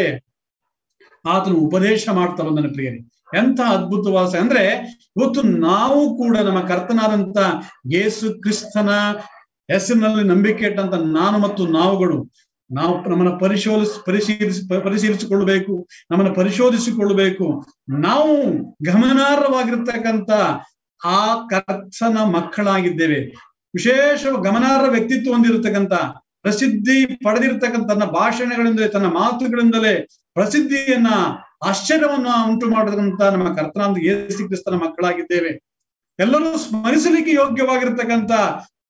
ಆತನು ಉಪದೇಶ ಮಾಡ್ತಾ ಬಂದನ. ಪ್ರಿಯರಿ, ಎಂಥ ಅದ್ಭುತವಾಸ ಅಂದ್ರೆ ಇವತ್ತು ನಾವು ಕೂಡ ನಮ್ಮ ಕರ್ತನಾದಂತ ಯೇಸು ಕ್ರಿಸ್ತನ ಹೆಸರಿನಲ್ಲಿ ನಂಬಿಕೆ ಇಟ್ಟಂತ ನಾನು ಮತ್ತು ನಾವುಗಳು ನಾವು ನಮ್ಮನ್ನ ಪರಿಶೋಧಿಸಿ ಪರಿಶೀಲಿಸಿ ಪರಿಶೀಲಿಸಿಕೊಳ್ಬೇಕು ನಮ್ಮನ್ನ ಪರಿಶೋಧಿಸಿಕೊಳ್ಬೇಕು. ನಾವು ಗಮನಾರ್ಹವಾಗಿರ್ತಕ್ಕಂಥ ಆ ಕರ್ತನ ಮಕ್ಕಳಾಗಿದ್ದೇವೆ. ವಿಶೇಷ ಗಮನಾರ್ಹ ವ್ಯಕ್ತಿತ್ವ ಹೊಂದಿರತಕ್ಕಂಥ, ಪ್ರಸಿದ್ಧಿ ಪಡೆದಿರ್ತಕ್ಕಂಥ ತನ್ನ ಭಾಷಣಗಳಿಂದಲೇ ತನ್ನ ಮಾತುಗಳಿಂದಲೇ ಪ್ರಸಿದ್ಧಿಯನ್ನ ಆಶ್ಚರ್ಯವನ್ನ ಉಂಟು ಮಾಡತಕ್ಕಂಥ ನಮ್ಮ ಕರ್ತನಾದ ಯೇಸು ಕ್ರಿಸ್ತನ ಮಕ್ಕಳಾಗಿದ್ದೇವೆ. ಎಲ್ಲರೂ ಸ್ಮರಿಸಲಿಕ್ಕೆ ಯೋಗ್ಯವಾಗಿರ್ತಕ್ಕಂಥ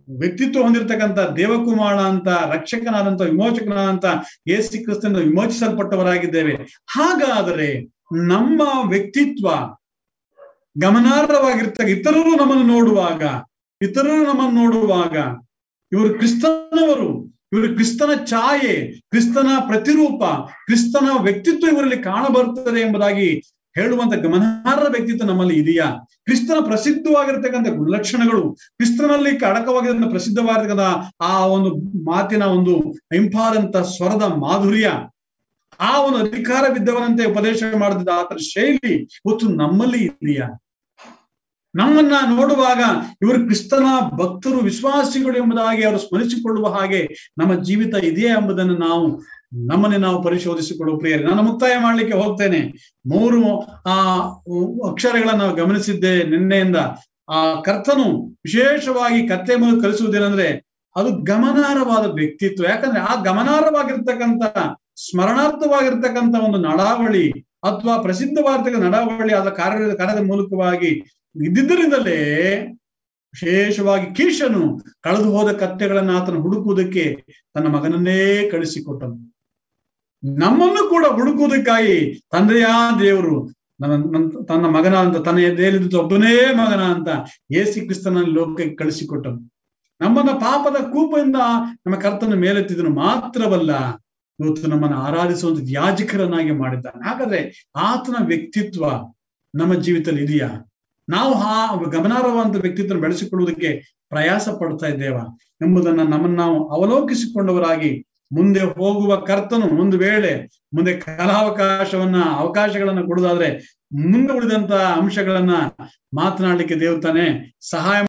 ವ್ಯಕ್ತಿತ್ವ ಹೊಂದಿರತಕ್ಕಂಥ ದೇವಕುಮಾರ ಅಂತ, ರಕ್ಷಕನಾದಂತ, ವಿಮೋಚಕನಾದಂತ ಯೇಸು ಕ್ರಿಸ್ತನಿಂದ ವಿಮೋಚಿಸಲ್ಪಟ್ಟವರಾಗಿದ್ದೇವೆ. ಹಾಗಾದರೆ ನಮ್ಮ ವ್ಯಕ್ತಿತ್ವ ಗಮನಾರ್ಹವಾಗಿರ್ತಕ್ಕ, ಇತರರು ನಮ್ಮನ್ನು ನೋಡುವಾಗ ಇತರರು ನಮ್ಮನ್ನು ನೋಡುವಾಗ ಇವರು ಕ್ರಿಸ್ತನವರು, ಇವರು ಕ್ರಿಸ್ತನ ಛಾಯೆ, ಕ್ರಿಸ್ತನ ಪ್ರತಿರೂಪ, ಕ್ರಿಸ್ತನ ವ್ಯಕ್ತಿತ್ವ ಇವರಲ್ಲಿ ಕಾಣಬರುತ್ತದೆ ಎಂಬುದಾಗಿ ಹೇಳುವಂತ ಗಮನಾರ್ಹ ವ್ಯಕ್ತಿತ್ವ ನಮ್ಮಲ್ಲಿ ಇದೆಯಾ? ಕ್ರಿಸ್ತನ ಪ್ರಸಿದ್ಧವಾಗಿರ್ತಕ್ಕಂಥ ಗುಣಲಕ್ಷಣಗಳು, ಕ್ರಿಸ್ತನಲ್ಲಿ ಅಡಕವಾಗಿರ್ತಕ್ಕಂಥ ಪ್ರಸಿದ್ಧವಾಗಿರ್ತಕ್ಕಂಥ ಆ ಒಂದು ಮಾತಿನ ಒಂದು ಇಂಪಾದಂತ ಸ್ವರದ ಮಾಧುರ್ಯ, ಆ ಒಂದು ಅಧಿಕಾರವಿದ್ದವನಂತೆ ಉಪದೇಶ ಮಾಡಿದ ಆತರ ಶೈಲಿ ಇವತ್ತು ನಮ್ಮಲ್ಲಿ ಇದೆಯಾ? ನಮ್ಮನ್ನ ನೋಡುವಾಗ ಇವರು ಕ್ರಿಸ್ತನ ಭಕ್ತರು, ವಿಶ್ವಾಸಿಗಳು ಎಂಬುದಾಗಿ ಅವರು ಸ್ಮರಿಸಿಕೊಳ್ಳುವ ಹಾಗೆ ನಮ್ಮ ಜೀವಿತ ಇದೆಯಾ ಎಂಬುದನ್ನು ನಾವು ನಮ್ಮನ್ನೇ ನಾವು ಪರಿಶೋಧಿಸಿಕೊಳ್ಳುವ ಪ್ರಿಯರೇ. ನಾನು ಮುಕ್ತಾಯ ಮಾಡ್ಲಿಕ್ಕೆ ಹೋಗ್ತೇನೆ. ಮೂರು ಆ ಅಕ್ಷರಗಳನ್ನ ನಾವು ಗಮನಿಸಿದ್ದೆ ನಿನ್ನೆಯಿಂದ. ಆ ಕರ್ತನು ವಿಶೇಷವಾಗಿ ಕತ್ತೆ ಮೂಲಕ ಕಲಿಸುವುದೇನೆಂದ್ರೆ ಅದು ಗಮನಾರ್ಹವಾದ ವ್ಯಕ್ತಿತ್ವ. ಯಾಕಂದ್ರೆ ಆ ಗಮನಾರ್ಹವಾಗಿರ್ತಕ್ಕಂಥ ಸ್ಮರಣಾರ್ಥವಾಗಿರ್ತಕ್ಕಂಥ ಒಂದು ನಡಾವಳಿ ಅಥವಾ ಪ್ರಸಿದ್ಧವಾಗಿರ್ತಕ್ಕಂಥ ನಡಾವಳಿ ಆದ ಕಾರ್ಯದ ಕಾರ್ಯದ ಮೂಲಕವಾಗಿ ಇದ್ದಿದ್ದರಿಂದಲೇ ವಿಶೇಷವಾಗಿ ಕೀಷನು ಕಳೆದು ಹೋದ ಕತ್ತೆಗಳನ್ನ ಆತನ ಹುಡುಕುವುದಕ್ಕೆ ತನ್ನ ಮಗನನ್ನೇ ಕಳಿಸಿಕೊಟ್ಟನು. ನಮ್ಮನ್ನು ಕೂಡ ಹುಡುಕುವುದಕ್ಕಾಗಿ ತಂದೆಯ ದೇವರು ನನ್ನ ತನ್ನ ಮಗನ ಅಂತ, ತನ್ನ ದೇಲಿದ್ದ ಒಬ್ಬನೇ ಮಗನ ಅಂತ ಯೇಸು ಕ್ರಿಸ್ತನ ಲೋಕಕ್ಕೆ ಕಳಿಸಿಕೊಟ್ಟನು. ನಮ್ಮನ್ನ ಪಾಪದ ಕೂಪದಿಂದ ನಮ್ಮ ಕರ್ತನ ಮೇಲೆತ್ತಿದನು. ಮಾತ್ರವಲ್ಲ, ಇವತ್ತು ನಮ್ಮನ್ನು ಆರಾಧಿಸುವಂತ ಯಾಜಕರನ್ನಾಗಿ ಮಾಡಿದ್ದಾನೆ. ಹಾಗಾದ್ರೆ ಆತನ ವ್ಯಕ್ತಿತ್ವ ನಮ್ಮ ಜೀವಿತದಲ್ಲಿ ಇದೆಯಾ? ನಾವು ಆ ಗಮನಾರ್ಹವಾದ ವ್ಯಕ್ತಿತ್ವ ಬೆಳೆಸಿಕೊಳ್ಳುವುದಕ್ಕೆ ಪ್ರಯಾಸ ಪಡ್ತಾ ಇದ್ದೇವಾ ಎಂಬುದನ್ನ ನಮ್ಮನ್ನು ನಾವು ಅವಲೋಕಿಸಿಕೊಂಡವರಾಗಿ ಮುಂದೆ ಹೋಗುವ ಕರ್ತನು ಒಂದು ವೇಳೆ ಮುಂದೆ ಕಲಾವಕಾಶವನ್ನ ಅವಕಾಶಗಳನ್ನ ಕೊಡುವುದಾದ್ರೆ ಮುಂದೆ ಉಳಿದಂತ ಅಂಶಗಳನ್ನ ಮಾತನಾಡ್ಲಿಕ್ಕೆ ದೇವರು ತಾನೇ ಸಹಾಯ